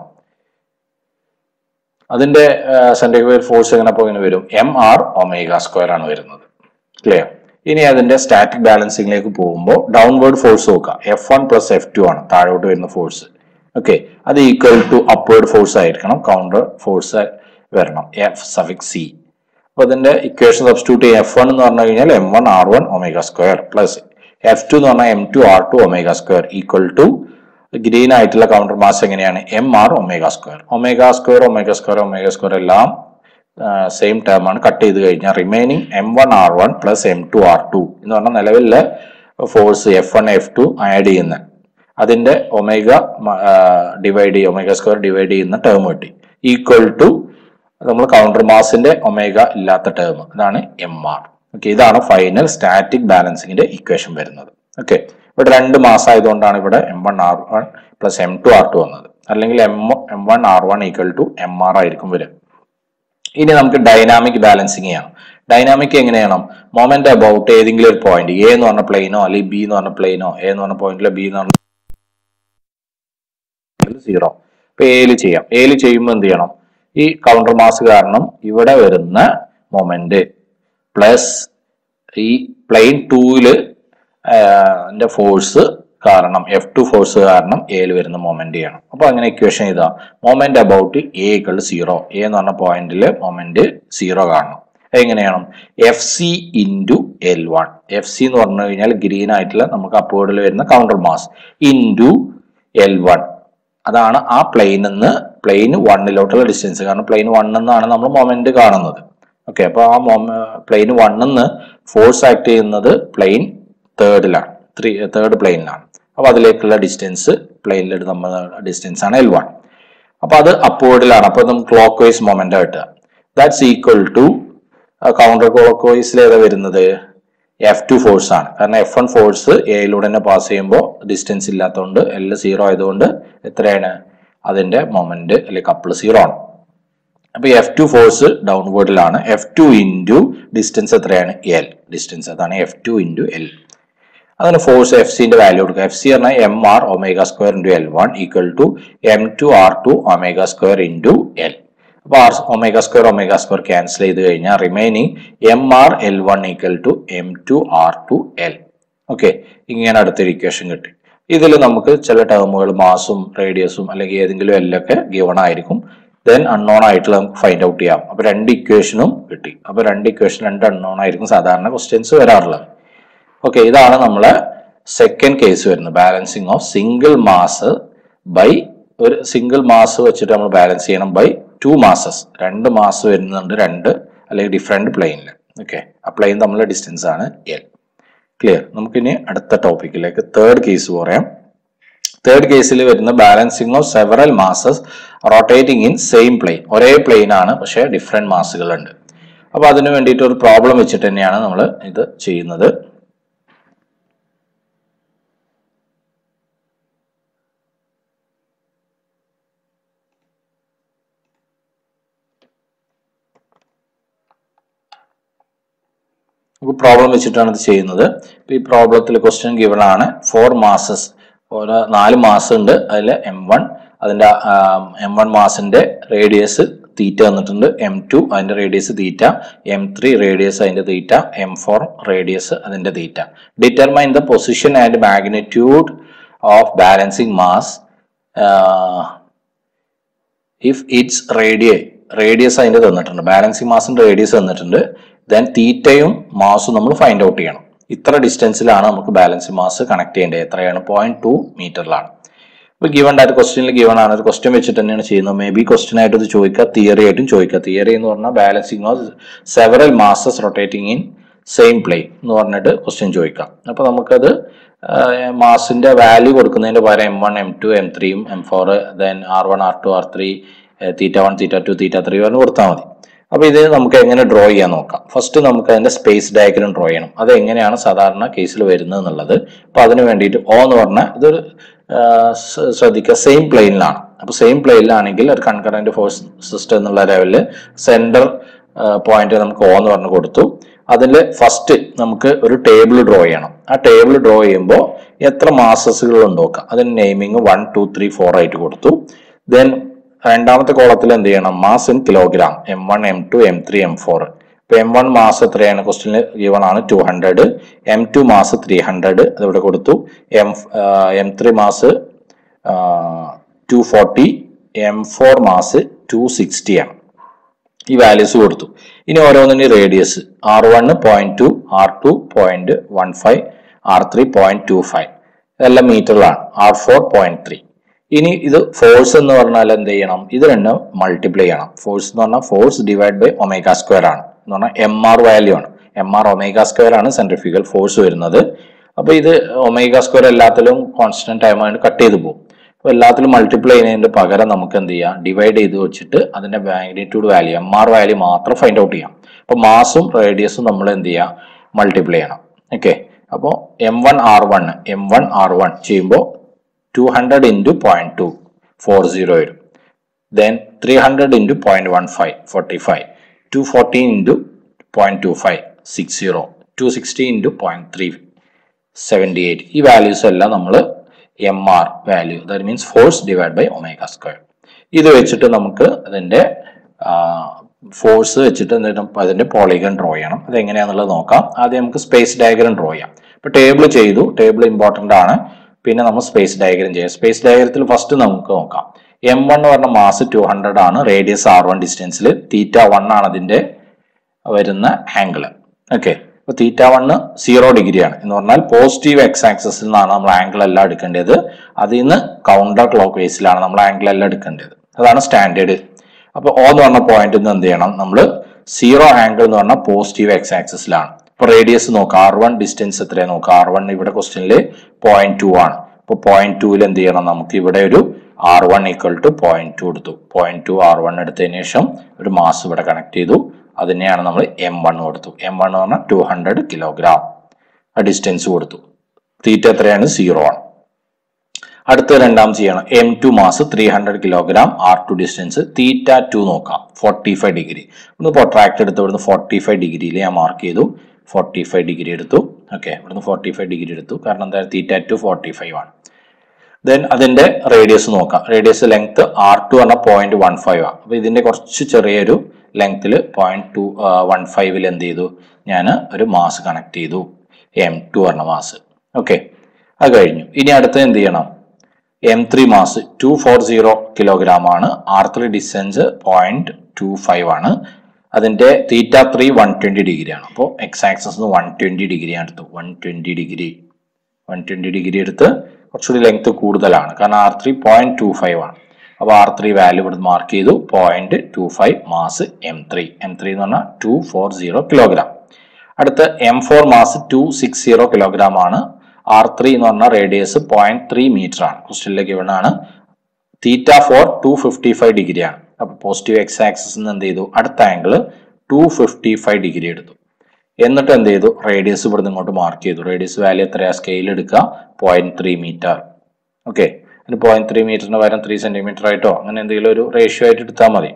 അതിന്റെ സെൻട്രിഫ്യൂഗൽ ഫോഴ്സ് എങ്ങനെ വരും, MR ഒമേഗ സ്ക്വയർ ആണ് വരുന്നത്. ക്ലിയർ. ഇനി അതിന്റെ സ്റ്റാറ്റിക് ബാലൻസിങ്ങിലേക്ക് പോകുമ്പോൾ ഡൗൺവേർഡ് ഫോഴ്സ് നോക്കുക. F1 പ്ലസ് F2 ആണ് താഴോട്ട് വരുന്ന ഫോഴ്സ്. ഓക്കെ, അത് ഈക്വൽ ടു അപ്വേർഡ് ഫോഴ്സ് ആയിരിക്കണം, കൗണ്ടർ ഫോഴ്സ് വരണം, F(C). അപ്പൊ അതിന്റെ ഇക്വേഷൻ സബ്സ്റ്റിറ്റ്യൂട്ട് ചെയ്യാം. F1 എന്ന് പറഞ്ഞു കഴിഞ്ഞാൽ M1 R1 omega square plus F2 എന്ന് പറഞ്ഞാൽ M2 R2 omega square equal to green ആയിട്ടുള്ള കൗണ്ടർ മാസ് എങ്ങനെയാണ് M R omega square. Omega square omega square omega square എല്ലാം സെയിം ടേം ആണ്. കട്ട് ചെയ്ത് കഴിഞ്ഞാൽ റിമൈനിങ് M1R1 പ്ലസ് M2R2 എന്ന് പറഞ്ഞാൽ നിലവിലെ ഫോഴ്സ് F1 F2 ആഡ് ചെയ്യുന്ന അതിന്റെ ഒമേഗ ഡിവൈഡ് ചെയ്യുക, ഒമേഗ സ്ക്വയർ ഡിവൈഡ് ചെയ്യുന്ന ടേം കിട്ടി. ഈക്വൽ ടു നമ്മൾ കൗണ്ടർ മാസിന്റെ ഒമേഗ ഇല്ലാത്ത ടേം, അതാണ് MR. ഓക്കെ, ഇതാണ് ഫൈനൽ സ്റ്റാറ്റിക് ബാലൻസിങ്ങിന്റെ ഇക്വേഷൻ വരുന്നത്. ഓക്കെ, ഇവിടെ 2 മാസം ആയതുകൊണ്ടാണ് ഇവിടെ M1R1 പ്ലസ് M2R2 വന്നത്. അല്ലെങ്കിൽ M1R1 ഈക്വൽ ടു MR ആയിരിക്കും വരിക. ഇനി നമുക്ക് ഡൈനാമിക് ബാലൻസിങ് ചെയ്യണം. ഡൈനാമിക് എങ്ങനെയാണ്? മൊമെന്റ് അബൌട്ട് ഏതെങ്കിലും ഒരു പോയിന്റ് എ എന്ന് പറഞ്ഞ പ്ലെയിനോ അല്ലെങ്കിൽ ബി എന്ന് പറഞ്ഞ പ്ലെയിനോ, എ എന്ന് പറഞ്ഞ പോയിന്റിലോ ബി എന്ന് പറഞ്ഞ 0. ഇപ്പൊ എയിൽ ചെയ്യാം. എയിൽ ചെയ്യുമ്പോൾ എന്ത് ചെയ്യണം? ഈ കൗണ്ടർ മാസ് കാരണം ഇവിടെ വരുന്ന മൊമെന്റ് പ്ലസ് ഈ പ്ലെയിൻ 2ല് ഫോഴ്സ് കാരണം F2 ഫോഴ്സ് കാരണം എയിൽ വരുന്ന മൊമെന്റ് ചെയ്യണം. അപ്പൊ അങ്ങനെ ഇക്വേഷൻ ചെയ്താ moment about A equal 0. A എന്ന് പറഞ്ഞ പോയിന്റില് മൊമെന്റ് 0 കാണണം. എങ്ങനെയാണ്? FC into L1. FC എന്ന് പറഞ്ഞു കഴിഞ്ഞാൽ ഗ്രീൻ ആയിട്ടുള്ള നമുക്ക് അപ്വേർഡിൽ വരുന്ന കൗണ്ടർ മാസ് ഇൻറ്റു L1. അതാണ് ആ പ്ലെയിനിന്ന് പ്ലെയിൻ 1ലോട്ടുള്ള ഡിസ്റ്റൻസ്. കാരണം പ്ലെയിൻ 1 എന്നാണ് നമ്മൾ മൊമെന്റ് കാണുന്നത്. ഓക്കെ, അപ്പൊ ആ പ്ലെയിൻ 1 ഫോഴ്സ് ആക്ട് ചെയ്യുന്നത് പ്ലെയിൻ 3ലാണ്, തേർഡ് പ്ലെയിനിലാണ്. അപ്പൊ അതിലേക്കുള്ള ഡിസ്റ്റൻസ് പ്ലെയിനിൽ നമ്മൾ ഡിസ്റ്റൻസ് ആണ് L1. അപ്പൊ അത് അപ്വേർഡിലാണ്. അപ്പൊ നമുക്ക് ക്ലോക്ക് വൈസ് മൊമെന്റ് കിട്ടുക. ദാറ്റ്സ് ഈക്വൽ ടു കൗണ്ടർ ക്ലോക്ക് വൈസിൽ ഏതാ വരുന്നത്? F2 ഫോഴ്സ് ആണ്. കാരണം F1 ഫോഴ്സ് എയിലൂടെ തന്നെ പാസ് ചെയ്യുമ്പോൾ ഡിസ്റ്റൻസ് ഇല്ലാത്തതുകൊണ്ട് L0 ആയതുകൊണ്ട് എത്രയാണ് അതിന്റെ മൊമെന്റ് അല്ലെങ്കിൽ കപ്പിൾ 0 ആണ്. അപ്പൊ F2 ഫോഴ്സ് ഡൗൺവേർഡിലാണ്. F2 ഇൻറ്റു ഡിസ്റ്റൻസ് എത്രയാണ്? L ഡിസ്റ്റൻസ്, അതാണ് F2 ഇൻറ്റു L. അതിന് ഫോഴ്സ് FCന്റെ വാല്യൂ കൊടുക്കുക. FC പറഞ്ഞാൽ MR omega square into L1 equal to M2R2 omega square into L. അപ്പൊ ഒമേഗ സ്ക്വയർ ക്യാൻസൽ ചെയ്ത് കഴിഞ്ഞാൽ remaining MR L1 equal to M2R2 L. Okay, ഇങ്ങനെ അടുത്തൊരു ഇക്വേഷൻ കിട്ടി. ഇതിൽ നമുക്ക് ചില ടേമുകൾ മാസും റേഡിയസും അല്ലെങ്കിൽ ഏതെങ്കിലും എല്ലൊക്കെ ഗിവൺ ആയിരിക്കും. ദെൻ അൺനോൺ ആയിട്ടുള്ള നമുക്ക് ഫൈൻഡ് ഔട്ട് ചെയ്യാം. അപ്പൊ 2 ഇക്വേഷനും കിട്ടി. അപ്പൊ 2 ഇക്വേഷൻ 2 അൺനോൺ ആയിരിക്കും സാധാരണ ക്വസ്റ്റ്യൻസ് വരാറുള്ളത്. ഓക്കെ, ഇതാണ് നമ്മളെ സെക്കൻഡ് കേസ് വരുന്നത്. Balancing of single mass by ഒരു സിംഗിൾ മാസ് വെച്ചിട്ട് നമ്മൾ ബാലൻസ് ചെയ്യണം ബൈ 2 മാസസ്. 2 മാസ് വരുന്നുണ്ട് 2 അല്ലെങ്കിൽ ഡിഫറെന്റ് പ്ലെയിനിൽ. ഓക്കെ, ആ പ്ലെയിൻ തമ്മിലുള്ള ഡിസ്റ്റൻസ് ആണ് L. ക്ലിയർ? നമുക്കിനി അടുത്ത ടോപ്പിക്കിലേക്ക് തേർഡ് കേസ് പറയാം. തേർഡ് കേസിൽ വരുന്ന balancing of several masses rotating in same plane. ഒരേ പ്ലെയിൻ ആണ് പക്ഷെ ഡിഫറെന്റ് മാസുകൾ ഉണ്ട്. അപ്പൊ അതിന് വേണ്ടിയിട്ട് ഒരു പ്രോബ്ലം വെച്ചിട്ട് തന്നെയാണ് നമ്മൾ ഇത് ചെയ്യുന്നത്. പ്രോബ്ലം വെച്ചിട്ടാണ് ഇത് ചെയ്യുന്നത്. ഈ പ്രോബ്ലത്തിൽ ക്വസ്റ്റ്യൻ ഗിവൺ ആണ് 4 മാസസ്, 4 മാസം ഉണ്ട്. അതിൽ M1 അതിന്റെ M1 മാസിന്റെ റേഡിയസ് തീറ്റ തന്നിട്ടുണ്ട്. M2 അതിന്റെ റേഡിയസ് തീറ്റ, M3 റേഡിയസ് അതിന്റെ തീറ്റ, M4 റേഡിയസ് അതിന്റെ theta. Determine the position and magnitude of balancing mass if its radius അതിന്റെ തന്നിട്ടുണ്ട്. ബാലൻസിങ് മാസിന്റെ റേഡിയസ് തന്നിട്ടുണ്ട്. ദെൻ തീറ്റയും മാസും നമ്മൾ ഫൈൻഡ് ഔട്ട് ചെയ്യണം. ഇത്ര ഡിസ്റ്റൻസിലാണ് നമുക്ക് ബാലൻസിങ് മാസ് കണക്ട് ചെയ്യേണ്ടത്. എത്രയാണ്? 0.2 മീറ്ററിലാണ്. ഇപ്പൊ ഗിവൺ ആയിട്ട് ക്വസ്റ്റ്യനിൽ ഗിവൺ ആണ്. ഒരു ക്വസ്റ്റ്യൻ വെച്ചിട്ട് തന്നെയാണ് ചെയ്യുന്നത്. മേ ബി ക്വസ്റ്റ്യൻ ആയിട്ട് ഇത് ചോദിക്കുക, തിയറി ആയിട്ടും ചോദിക്കുക. തിയറി എന്ന് പറഞ്ഞാൽ balancing of several masses rotating in same plane എന്ന് പറഞ്ഞിട്ട് ക്വസ്റ്റ്യൻ ചോദിക്കാം. അപ്പൊ നമുക്കത് മാസിന്റെ വാല്യൂ കൊടുക്കുന്നതിന്റെ പകരം M1 M2 M3 M4 then R1 R2 R3 θ1 θ2 θ3 പറഞ്ഞ് കൊടുത്താൽ മതി. അപ്പൊ ഇത് നമുക്ക് എങ്ങനെ ഡ്രോ ചെയ്യാൻ നോക്കാം. ഫസ്റ്റ് നമുക്ക് അതിന്റെ സ്പേസ് ഡയഗ്രം ഡ്രോ ചെയ്യണം. അത് എങ്ങനെയാണ് സാധാരണ കേസിൽ വരുന്നത് എന്നുള്ളത്. അപ്പൊ അതിന് വേണ്ടിയിട്ട് O എന്ന് പറഞ്ഞാൽ ഇതൊരു ശ്രദ്ധിക്കുക, സെയിം പ്ലെയിനിലാണ്. അപ്പൊ സെയിം പ്ലെയിനിലാണെങ്കിൽ ഒരു കൺകറന്റ് ഫോഴ്സ് സിസ്റ്റം എന്നുള്ള ലെവലില് സെന്റർ പോയിന്റ് നമുക്ക് O എന്ന് പറഞ്ഞ് കൊടുത്തു. അതിൽ ഫസ്റ്റ് നമുക്ക് ഒരു ടേബിൾ ഡ്രോ ചെയ്യണം. ആ ടേബിൾ ഡ്രോ ചെയ്യുമ്പോൾ എത്ര മാസസുകൾ ഉണ്ട് നോക്കാം. അതിന് നെയിമിങ് 1 2 3 4 ആയിട്ട് കൊടുത്തു. ദെൻ രണ്ടാമത്തെ കോളത്തിൽ എന്ത് ചെയ്യണം? Mass in kilogram, M1 M2 M3 M4. ഇപ്പൊ M1 മാസ് എത്രയാണ്? ക്വസ്റ്റ്യനിൽ ഗിവൺ ആണ് 200. M2 മാസ് 300 അതിവിടെ കൊടുത്തു. M3 മാസ് 240, M4 മാസ് 260 ആണ്. ഈ വാല്യൂസ് കൊടുത്തു. ഇനി ഓരോന്നിന്റെ റേഡിയസ് R1 0.2, R2 0.15, R3 0.25 ഇതെല്ലാം മീറ്ററിലാണ്. R4 0.3. ഇനി ഇത് ഫോഴ്സ് എന്ന് പറഞ്ഞാൽ എന്ത് ചെയ്യണം? ഇത് രണ്ടും മൾട്ടിപ്ലൈ ചെയ്യണം. ഫോഴ്സ് എന്ന് പറഞ്ഞാൽ force divide by omega square ആണ്. എന്ന് പറഞ്ഞാൽ MR വാല്യൂ ആണ്. MR ഒമേഗ സ്ക്വയർ ആണ് സെൻട്രിഫ്യൂഗൽ ഫോഴ്സ് വരുന്നത്. അപ്പൊ ഇത് ഒമേഗ സ്ക്വയർ എല്ലാത്തിലും കോൺസ്റ്റന്റ് ടൈം ആയിട്ട് കട്ട് ചെയ്ത് പോകും. അപ്പൊ എല്ലാത്തിലും മൾട്ടിപ്ലൈ ചെയ്യുന്നതിന്റെ പകരം നമുക്ക് എന്ത് ചെയ്യാം? ഡിവൈഡ് ചെയ്ത് വെച്ചിട്ട് അതിന്റെ മാഗ്നിറ്റ്യൂഡ് വാല്യൂ MR വാല്യൂ മാത്രം ഫൈൻഡ് ഔട്ട് ചെയ്യാം. അപ്പൊ മാസും റേഡിയസും നമ്മൾ എന്ത് ചെയ്യാം? മൾട്ടിപ്ലൈ ചെയ്യണം. ഓക്കെ, അപ്പോൾ M1R1 ചെയ്യുമ്പോൾ 200 into 0.240 വരും. Then 300 into 0.15 45, 240 into 0.25 60, 260 into 0.378. ഈ വാല്യൂസ് എല്ലാം നമ്മൾ MR value, that means force divide by omega square. ഇത് വെച്ചിട്ട് നമുക്ക് അതിന്റെ ഫോഴ്സ് വെച്ചിട്ട് അതിന്റെ പോളിഗൺ ഡ്രോ ചെയ്യണം. അത് എങ്ങനെയാണെന്നുള്ളത് നോക്കാം. ആദ്യം നമുക്ക് സ്പേസ് ഡയഗ്രം ഡ്രോ ചെയ്യാം. ഇപ്പൊ ടേബിൾ ചെയ്തു, ടേബിൾ ഇമ്പോർട്ടന്റ് ആണ്. പിന്നെ നമ്മൾ സ്പേസ് ഡയഗ്രം ചെയ്യാം. സ്പേസ് ഡയഗ്രത്തിൽ ഫസ്റ്റ് നമുക്ക് നോക്കാം. M1 എന്ന് പറഞ്ഞ മാസ് 200 ആണ്, റേഡിയസ് R1 ഡിസ്റ്റൻസിൽ, θ1 ആണ് അതിന്റെ വരുന്ന ആംഗിൾ. ഓക്കെ, അപ്പൊ θ1 0 ഡിഗ്രി ആണ് എന്ന് പറഞ്ഞാൽ പോസിറ്റീവ് എക്സ് ആക്സിസിൽ നിന്നാണ് നമ്മൾ ആംഗിൾ എല്ലാം എടുക്കേണ്ടത്. അതിൽ നിന്ന് കൗണ്ടർ ക്ലോക്ക് വേസിലാണ് നമ്മൾ ആംഗിൾ എല്ലാം എടുക്കേണ്ടത്. അതാണ് സ്റ്റാൻഡേർഡ്. അപ്പൊ O എന്ന് പറഞ്ഞ പോയിന്റ് എന്ത് ചെയ്യണം? നമ്മൾ 0 ആംഗിൾ എന്ന് പറഞ്ഞാൽ പോസിറ്റീവ് എക്സ് ആക്സിസിലാണ്. ഇപ്പൊ റേഡിയസ് നോക്കാം. R1 ഡിസ്റ്റൻസ് എത്രയാണ് നോക്കാം. R1 ഇവിടെ ക്വസ്റ്റ്യനില് 0.2 ആണ്. അപ്പൊ 0.2ൽ എന്ത് ചെയ്യണം? നമുക്ക് ഇവിടെ ഒരു R1 = 0.2 എടുത്തു. 0.2 R1 എടുത്തതിന് ശേഷം ഒരു മാസ് ഇവിടെ കണക്ട് ചെയ്തു. അതിനെയാണ് നമ്മൾ M1 കൊടുത്തു. M1 എന്ന് പറഞ്ഞാൽ 200 കിലോഗ്രാം ഡിസ്റ്റൻസ് കൊടുത്തു. തീറ്റ എത്രയാണ്? 0 ആണ്. അടുത്ത രണ്ടാം ചെയ്യണം. M2 mass 300 kilogram, R2 distance, θ2 നോക്കാം 45 ഡിഗ്രി. ഒന്ന് പ്രൊട്രാക്ട് എടുത്ത് ഇവിടുന്ന് 45 ഡിഗ്രിയിൽ ഞാൻ മാർക്ക് ചെയ്തു. 45 ഡിഗ്രി എടുത്തു. ഓക്കെ, ഇവിടുന്ന് 45 ഡിഗ്രി എടുത്തു. കാരണം എന്താ? θ2 45 ആണ്. ദെൻ അതിന്റെ റേഡിയസ് നോക്കാം. റേഡിയസ് ലെങ്ത് R2 പറഞ്ഞാൽ 0.15 ആണ്. അപ്പൊ ഇതിന്റെ കുറച്ച് ചെറിയൊരു ലെങ്ത്തിൽ 0.215 എന്ത് ചെയ്തു? ഞാൻ ഒരു മാസ് കണക്ട് ചെയ്തു. M2 പറഞ്ഞ മാസ്. ഓക്കെ, അത് കഴിഞ്ഞു. ഇനി അടുത്ത എന്ത് ചെയ്യണം? M3 മാസ് 240 കിലോഗ്രാം ആണ്. R3 ഡിസ്റ്റൻസ് 0.25 ആണ്. അതിന്റെ θ3 120 ഡിഗ്രി ആണ്. അപ്പോൾ എക്സ് ആക്സസ് 120 ഡിഗ്രി ആണ് എടുത്തു. 120 ഡിഗ്രി എടുത്ത് കുറച്ചുകൂടി ലെങ്ത് കൂടുതലാണ്. കാരണം R3 0.25 ആണ്. അപ്പോൾ R3 വാല്യൂ ഇവിടെ മാർക്ക് ചെയ്തു. 0.25 മാസ് M3 എന്ന് പറഞ്ഞാൽ 240 കിലോഗ്രാം. അടുത്ത M4 മാസ് 260 കിലോഗ്രാം ആണ്. R3 എന്ന് പറഞ്ഞാൽ റേഡിയസ് 0.3 മീറ്റർ ആണ്. ക്വസ്റ്റ്യനിലേക്ക് ഇവിടെയാണ്. θ4 255 ഡിഗ്രി ആണ്. അപ്പൊ പോസിറ്റീവ് എക്സ് ആക്സിസ് എന്ത് ചെയ്തു? അടുത്ത ആംഗിൾ 255 ഡിഗ്രി എടുത്തു. എന്നിട്ട് എന്ത് ചെയ്തു? റേഡിയസ് ഇവിടുന്ന് ഇങ്ങോട്ട് മാർക്ക് ചെയ്തു. റേഡിയസ് വാല്യൂ എത്രയാ? സ്കെയിൽ എടുക്കുക 0.3 മീറ്റർ. ഓക്കെ, അതിന് 0.3 മീറ്ററിന് പകരം 3 സെന്റിമീറ്റർ ആയിട്ടോ അങ്ങനെ എന്തെങ്കിലും ഒരു റേഷ്യോ ആയിട്ട് എടുത്താൽ മതി.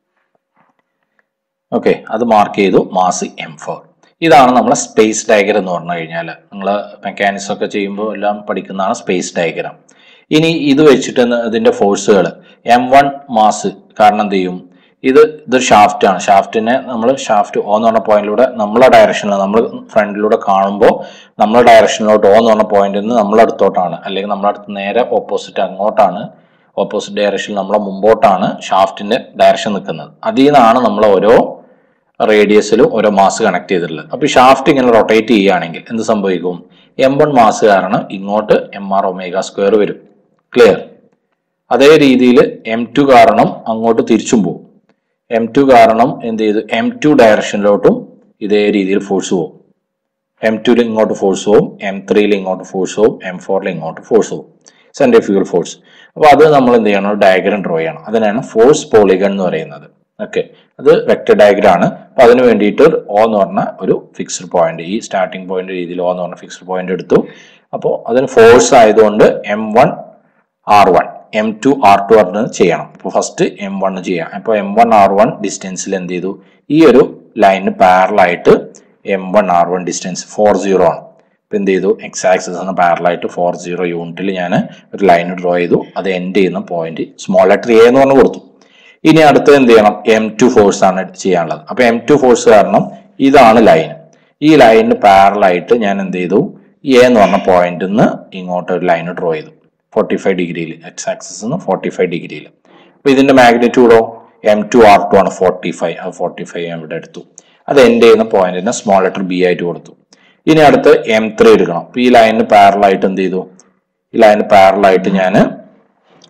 ഓക്കെ, അത് മാർക്ക് ചെയ്തു. Mass M4. ഇതാണ് നമ്മളെ സ്പേസ് ഡയഗ്രം എന്ന് പറഞ്ഞു കഴിഞ്ഞാൽ. നിങ്ങൾ മെക്കാനിക്സ് ഒക്കെ ചെയ്യുമ്പോൾ എല്ലാം പഠിക്കുന്നതാണ് സ്പേസ് ഡയഗ്രം. ഇനി ഇത് വെച്ചിട്ട് ഇതിന്റെ ഫോഴ്സുകൾ M1 മാസ് കാരണം എന്ത് ചെയ്യും? ഇതൊരു ഷാഫ്റ്റ് ആണ്. ഷാഫ്റ്റിനെ നമ്മൾ ഷാഫ്റ്റ് O എന്ന് പറഞ്ഞ പോയിന്റിലൂടെ നമ്മളെ ഡയറക്ഷനിൽ നമ്മൾ ഫ്രണ്ടിലൂടെ കാണുമ്പോൾ നമ്മളെ ഡയറക്ഷനിലോട്ട് O എന്ന് പറഞ്ഞ പോയിന്റിൽ നിന്ന് നമ്മളെ അടുത്തോട്ടാണ്, അല്ലെങ്കിൽ നമ്മളെ അടുത്ത് നേരെ ഓപ്പോസിറ്റ് അങ്ങോട്ടാണ്, ഓപ്പോസിറ്റ് ഡയറക്ഷനിൽ നമ്മളെ മുമ്പോട്ടാണ് ഷാഫ്റ്റിന്റെ ഡയറക്ഷൻ നിൽക്കുന്നത്. അതിൽ നിന്നാണ് നമ്മൾ ഓരോ റേഡിയസിലും ഓരോ മാസ് കണക്ട് ചെയ്തിട്ടുള്ളത്. അപ്പൊ ഈ ഷാഫ്റ്റ് ഇങ്ങനെ റൊട്ടേറ്റ് ചെയ്യുകയാണെങ്കിൽ എന്ത് സംഭവിക്കും? M1 മാസ് കാരണം ഇങ്ങോട്ട് MR ഒമേഗ സ്ക്വയർ വരും. ക്ലിയർ? അതേ രീതിയിൽ M2 കാരണം അങ്ങോട്ട് തിരിച്ചും പോകും. M2 കാരണം എന്ത് ചെയ്തു? M2 ഡയറക്ഷനിലോട്ടും ഇതേ രീതിയിൽ ഫോഴ്സ് പോകും. M2ൽ ഇങ്ങോട്ട് ഫോഴ്സ് പോകും, M3ൽ ഇങ്ങോട്ട് ഫോഴ്സ് പോകും, M4ൽ ഇങ്ങോട്ട് ഫോഴ്സ് പോകും. Centrifugal force. അപ്പൊ അത് നമ്മൾ എന്ത് ചെയ്യണം? ഡയഗ്രം ഡ്രോ ചെയ്യണം. അതിനാണ് ഫോഴ്സ് പോളിഗൺ എന്ന് പറയുന്നത്. ഓക്കെ, അത് വെക്ടർ ഡയഗ്രം ആണ്. അപ്പൊ അതിന് വേണ്ടിയിട്ട് O എന്ന് പറഞ്ഞ ഒരു ഫിക്സ്ഡ് പോയിന്റ്, ഈ സ്റ്റാർട്ടിംഗ് പോയിന്റ് രീതിയിൽ O എന്ന് പറഞ്ഞ ഫിക്സ്ഡ് പോയിന്റ് എടുത്തു. അപ്പോൾ അതിന് ഫോഴ്സ് ആയതുകൊണ്ട് M1 R1 M2 R2 പറഞ്ഞ് ചെയ്യണം. അപ്പോൾ ഫസ്റ്റ് M1 ചെയ്യാം. അപ്പോൾ M1 R1 ഡിസ്റ്റൻസിൽ എന്ത് ചെയ്തു? ഈ ഒരു ലൈനിന് പാരലായിട്ട് M1 R1 ഡിസ്റ്റൻസ് 40 ആണ്. ഇപ്പൊ എന്ത് ചെയ്തു? എക്സ് ആക്സിസ് എന്ന പാരലായിട്ട് 40 യൂണിറ്റിൽ ഞാൻ ഒരു ലൈൻ ഡ്രോ ചെയ്തു. അത് എൻഡ് ചെയ്യുന്ന പോയിന്റ് സ്മോൾ ലെറ്റർ A എന്ന് പറഞ്ഞ് കൊടുത്തു. ഇനി അടുത്ത് എന്ത് ചെയ്യണം? M2 ഫോഴ്സ് ആണ് ചെയ്യാനുള്ളത്. അപ്പൊ M2 ഫോഴ്സ് കാരണം ഇതാണ് ലൈൻ. ഈ ലൈനിന് പാരലായിട്ട് ഞാൻ എന്ത് ചെയ്തു? A എന്ന് പറഞ്ഞ പോയിന്റിൽ നിന്ന് ഇങ്ങോട്ട് ഒരു ലൈൻ ഡ്രോ ചെയ്തു 45 ഡിഗ്രിയിൽ, എക്സ് ആക്സിസ് 45 ഡിഗ്രിയിൽ. അപ്പൊ ഇതിന്റെ മാഗ്നിറ്റ്യൂഡോ M2 R2 ആണ് 45. അത് 45 ഞാൻ ഇവിടെ എടുത്തു. അത് എൻഡ് ചെയ്യുന്ന പോയിന്റിന് സ്മോൾ ലെറ്റർ B ആയിട്ട് കൊടുത്തു. ഇനി അടുത്ത് M3 എടുക്കണം. അപ്പൊ ഈ ലൈനിന് പാരലായിട്ട് എന്ത് ചെയ്തു? ഈ ലൈനിന് പാരലായിട്ട് ഞാൻ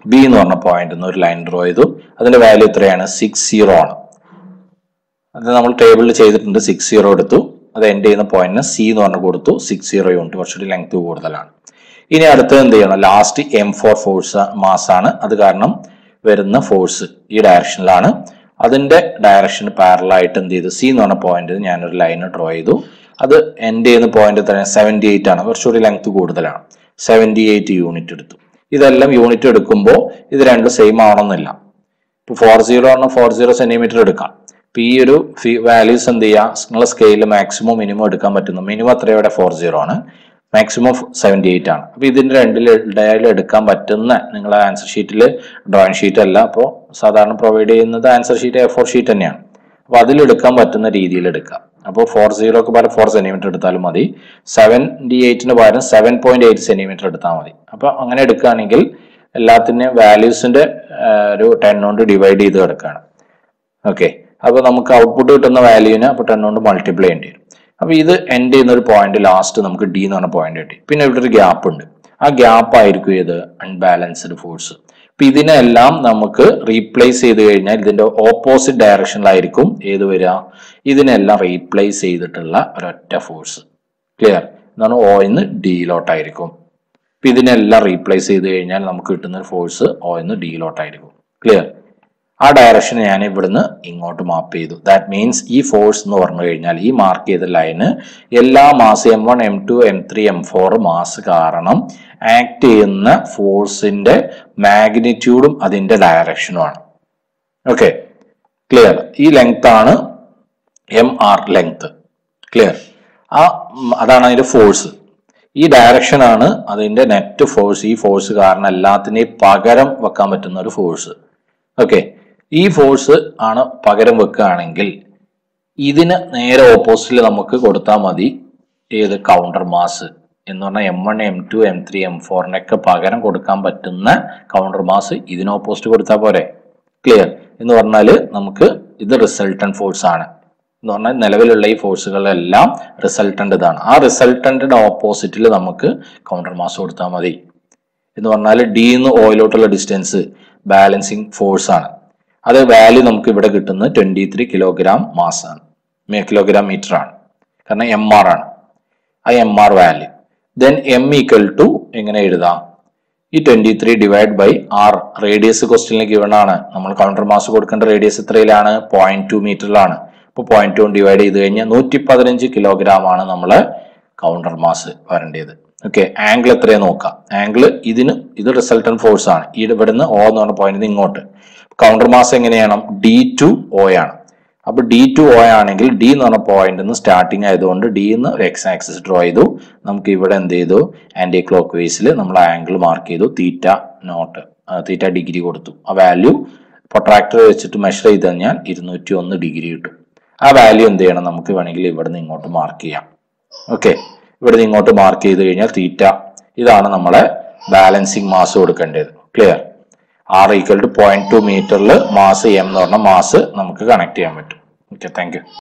ബി എന്ന് പറഞ്ഞ പോയിന്റ് നിന്ന് ഒരു ലൈൻ ഡ്രോ ചെയ്തു. അതിന്റെ വാല്യൂ എത്രയാണ്? 60 ആണ്. അത് നമ്മൾ ടേബിളിൽ ചെയ്തിട്ടുണ്ട്. 60 എടുത്തു. അത് എൻഡ് ചെയ്യുന്ന പോയിന്റിന് സി എന്ന് പറഞ്ഞ് കൊടുത്തു. 60 യൂണിറ്റ്, കുറച്ചുകൂടി ലെങ്ത് കൂടുതലാണ്. ഇനി അടുത്തത് എന്ത് ചെയ്യണം? ലാസ്റ്റ് M4 ഫോഴ്സ് മാസ് ആണ്. അത് കാരണം വരുന്ന ഫോഴ്സ് ഈ ഡയറക്ഷനിലാണ്. അതിന്റെ ഡയറക്ഷന് പാരലൽ ആയിട്ട് എന്ത് ചെയ്തു? സി എന്ന് പറഞ്ഞ പോയിന്റ് ഞാനൊരു ലൈൻ ഡ്രോ ചെയ്തു. അത് എൻഡ് ചെയ്യുന്ന പോയിന്റ് എത്രയാണ്? 78 ആണ്. കുറച്ചുകൂടി ലെങ്ത് കൂടുതലാണ്. 78 യൂണിറ്റ് എടുത്തു. ഇതെല്ലാം യൂണിറ്റ് എടുക്കുമ്പോൾ ഇത് രണ്ടും സെയിം ആവണമെന്നില്ല. ഇപ്പൊ 40 പറഞ്ഞാൽ 40 സെന്റിമീറ്റർ എടുക്കാം. ഇപ്പൊ ഈ ഒരു വാല്യൂസ് എന്ത് ചെയ്യുക? നിങ്ങളെ സ്കെയിലിൽ മാക്സിമം മിനിമം എടുക്കാൻ പറ്റുന്നു. മിനിമം എത്രയുടെ 40 ആണ്, മാക്സിമം 78 ആണ്. അപ്പൊ ഇതിന്റെ രണ്ടിലും എടുക്കാൻ പറ്റുന്ന നിങ്ങളെ ആൻസർ ഷീറ്റിൽ ഡ്രോയിങ് ഷീറ്റ് അല്ല, അപ്പോൾ സാധാരണ പ്രൊവൈഡ് ചെയ്യുന്നത് ആൻസർ ഷീറ്റ് A4 ഷീറ്റ് തന്നെയാണ്. അപ്പൊ അതിലെടുക്കാൻ പറ്റുന്ന രീതിയിൽ എടുക്കാം. അപ്പോൾ 40ക്ക് പകരം 4 സെന്റിമീറ്റർ എടുത്താലും മതി. 78ന് പകരം 7.8 സെന്റിമീറ്റർ എടുത്താൽ മതി. അപ്പൊ അങ്ങനെ എടുക്കുകയാണെങ്കിൽ എല്ലാത്തിൻ്റെയും വാല്യൂസിന്റെ ഒരു 10 കൊണ്ട് ഡിവൈഡ് ചെയ്ത് കിടക്കുകയാണ്. ഓക്കെ, അപ്പൊ നമുക്ക് ഔട്ട്പുട്ട് കിട്ടുന്ന വാല്യൂവിനെ അപ്പൊ 10 കൊണ്ട് മൾട്ടിപ്ലൈ ചെയ്യേണ്ടി വരും. അപ്പൊ ഇത് എൻഡ് ചെയ്യുന്ന ഒരു പോയിന്റ് ലാസ്റ്റ് നമുക്ക് ഡി എന്ന് പറഞ്ഞ പോയിന്റ് കിട്ടി. പിന്നെ ഇവിടെ ഒരു ഗ്യാപ്പ് ഉണ്ട്. ആ ഗ്യാപ്പ് ആയിരിക്കും ഇത് അൺബാലൻസ്ഡ് ഫോഴ്സ്. അപ്പൊ ഇതിനെല്ലാം നമുക്ക് റീപ്ലേസ് ചെയ്ത് കഴിഞ്ഞാൽ ഇതിന്റെ ഓപ്പോസിറ്റ് ഡയറക്ഷനിലായിരിക്കും ഏത് വരിക? ഇതിനെല്ലാം റീപ്ലേസ് ചെയ്തിട്ടുള്ള ഒരൊറ്റ ഫോഴ്സ്. ക്ലിയർ? എന്താണ്? O എന്ന് ഡിയിലോട്ടായിരിക്കും. അപ്പൊ ഇതിനെല്ലാം റീപ്ലേസ് ചെയ്ത് കഴിഞ്ഞാൽ നമുക്ക് കിട്ടുന്ന ഒരു ഫോഴ്സ് O എന്ന് ഡിയിലോട്ടായിരിക്കും. ക്ലിയർ? ആ ഡയറക്ഷൻ ഞാൻ ഇവിടുന്ന് ഇങ്ങോട്ട് മാപ്പ് ചെയ്തു. ദാറ്റ് മീൻസ് ഈ ഫോഴ്സ് എന്ന് പറഞ്ഞു കഴിഞ്ഞാൽ ഈ മാർക്ക് ചെയ്ത ലൈന് എല്ലാ mass M1, M2, M3, M4 mass കാരണം ആക്ട് ചെയ്യുന്ന ഫോഴ്സിന്റെ മാഗ്നിറ്റ്യൂഡും അതിന്റെ ഡയറക്ഷനുമാണ്. Okay, clear? ഈ ലെങ്ത് ആണ് MR ലെങ്ത്. ക്ലിയർ? അതാണ് അതിന്റെ ഫോഴ്സ്. ഈ ഡയറക്ഷൻ ആണ് അതിന്റെ നെറ്റ് ഫോഴ്സ്. ഈ ഫോഴ്സ് കാരണം എല്ലാത്തിനെയും പകരം വെക്കാൻ പറ്റുന്ന ഒരു ഫോഴ്സ്. ഓക്കെ, ഈ ഫോഴ്സ് ആണ് പകരം വെക്കുകയാണെങ്കിൽ ഇതിന് നേരെ ഓപ്പോസിറ്റിൽ നമുക്ക് കൊടുത്താൽ മതി ഏത്? കൗണ്ടർ മാസ് എന്ന് പറഞ്ഞാൽ M1, M2, M3, M4 പകരം കൊടുക്കാൻ പറ്റുന്ന കൗണ്ടർ മാസ് ഇതിന് ഓപ്പോസിറ്റ് കൊടുത്താൽ പോരെ? ക്ലിയർ? എന്ന് പറഞ്ഞാൽ നമുക്ക് ഇത് റിസൾട്ടന്റ് ഫോഴ്സ് ആണ് എന്ന് പറഞ്ഞാൽ നിലവിലുള്ള ഈ ഫോഴ്സുകളെല്ലാം റിസൾട്ടന്റ് ഇതാണ്. ആ റിസൾട്ടന്റിന്റെ ഓപ്പോസിറ്റിൽ നമുക്ക് കൗണ്ടർ മാസ് കൊടുത്താൽ മതി. എന്ന് പറഞ്ഞാൽ ഡി എന്ന് ഓയിലോട്ടുള്ള ഡിസ്റ്റൻസ് ബാലൻസിങ് ഫോഴ്സ് ആണ്. അത് വാല്യൂ നമുക്ക് ഇവിടെ കിട്ടുന്നത് 23 കിലോഗ്രാം മാസ് ആണ്, കിലോഗ്രാം മീറ്റർ ആണ്. കാരണം MR ആണ് ആ MR വാല്യൂ. ദെൻ M ഈക്വൽ ടു എങ്ങനെ എഴുതാം? ഈ 23 ഡിവൈഡ് ബൈ R. റേഡിയസ് ക്വസ്റ്റ്യനിൽ ഗിവൺ ആണ്. നമ്മൾ കൗണ്ടർ മാസ് കൊടുക്കേണ്ട റേഡിയസ് എത്രയിലാണ്? 0.2 മീറ്ററിലാണ്. അപ്പോൾ 0.2 ഡിവൈഡ് ചെയ്ത് കഴിഞ്ഞാൽ 115 കിലോഗ്രാം ആണ് നമ്മളെ കൗണ്ടർ മാസ് വരേണ്ടത്. ഓക്കെ, ആംഗിൾ എത്രയാണ് നോക്കാം. ആംഗിൾ ഇത് റിസൾട്ടന്റ് ഫോഴ്സ് ആണ്. ഇവിടുന്ന് O എന്ന് പറഞ്ഞ പോയിന്റ് ഇങ്ങോട്ട്. കൗണ്ടർ മാസ് എങ്ങനെയാണ്? D2O ആണ്. അപ്പൊ D2O ആണെങ്കിൽ D എന്ന് പറഞ്ഞ പോയിന്റ് സ്റ്റാർട്ടിങ് ആയതുകൊണ്ട് D എന്ന് എക്സ് ആക്സിസ് ഡ്രോ ചെയ്തു. നമുക്ക് ഇവിടെ എന്ത് ചെയ്തു? ആന്റി ക്ലോക്ക് വേസിൽ നമ്മൾ ആംഗിൾ മാർക്ക് ചെയ്തു. തീറ്റ ഡിഗ്രി കൊടുത്തു. ആ വാല്യൂ പ്രൊട്രാക്ടർ വെച്ചിട്ട് മെഷർ ചെയ്ത് കഴിഞ്ഞാൽ 201 ഡിഗ്രി കിട്ടും. ആ വാല്യൂ എന്ത് ചെയ്യണം? നമുക്ക് വേണമെങ്കിൽ ഇവിടെ നിന്ന് ഇങ്ങോട്ട് മാർക്ക് ചെയ്യാം. ഓക്കെ, ഇവിടെ നിന്ന് ഇങ്ങോട്ട് മാർക്ക് ചെയ്ത് കഴിഞ്ഞാൽ തീറ്റ ഇതാണ് നമ്മളെ ബാലൻസിങ് മാസ് കൊടുക്കേണ്ടത്. ക്ലിയർ? R ഈക്വൽ ടു 0.2 മീറ്ററിൽ മാസ് M എന്ന് പറഞ്ഞ മാസ് നമുക്ക് കണക്ട് ചെയ്യാൻ പറ്റും. Okay, thank U.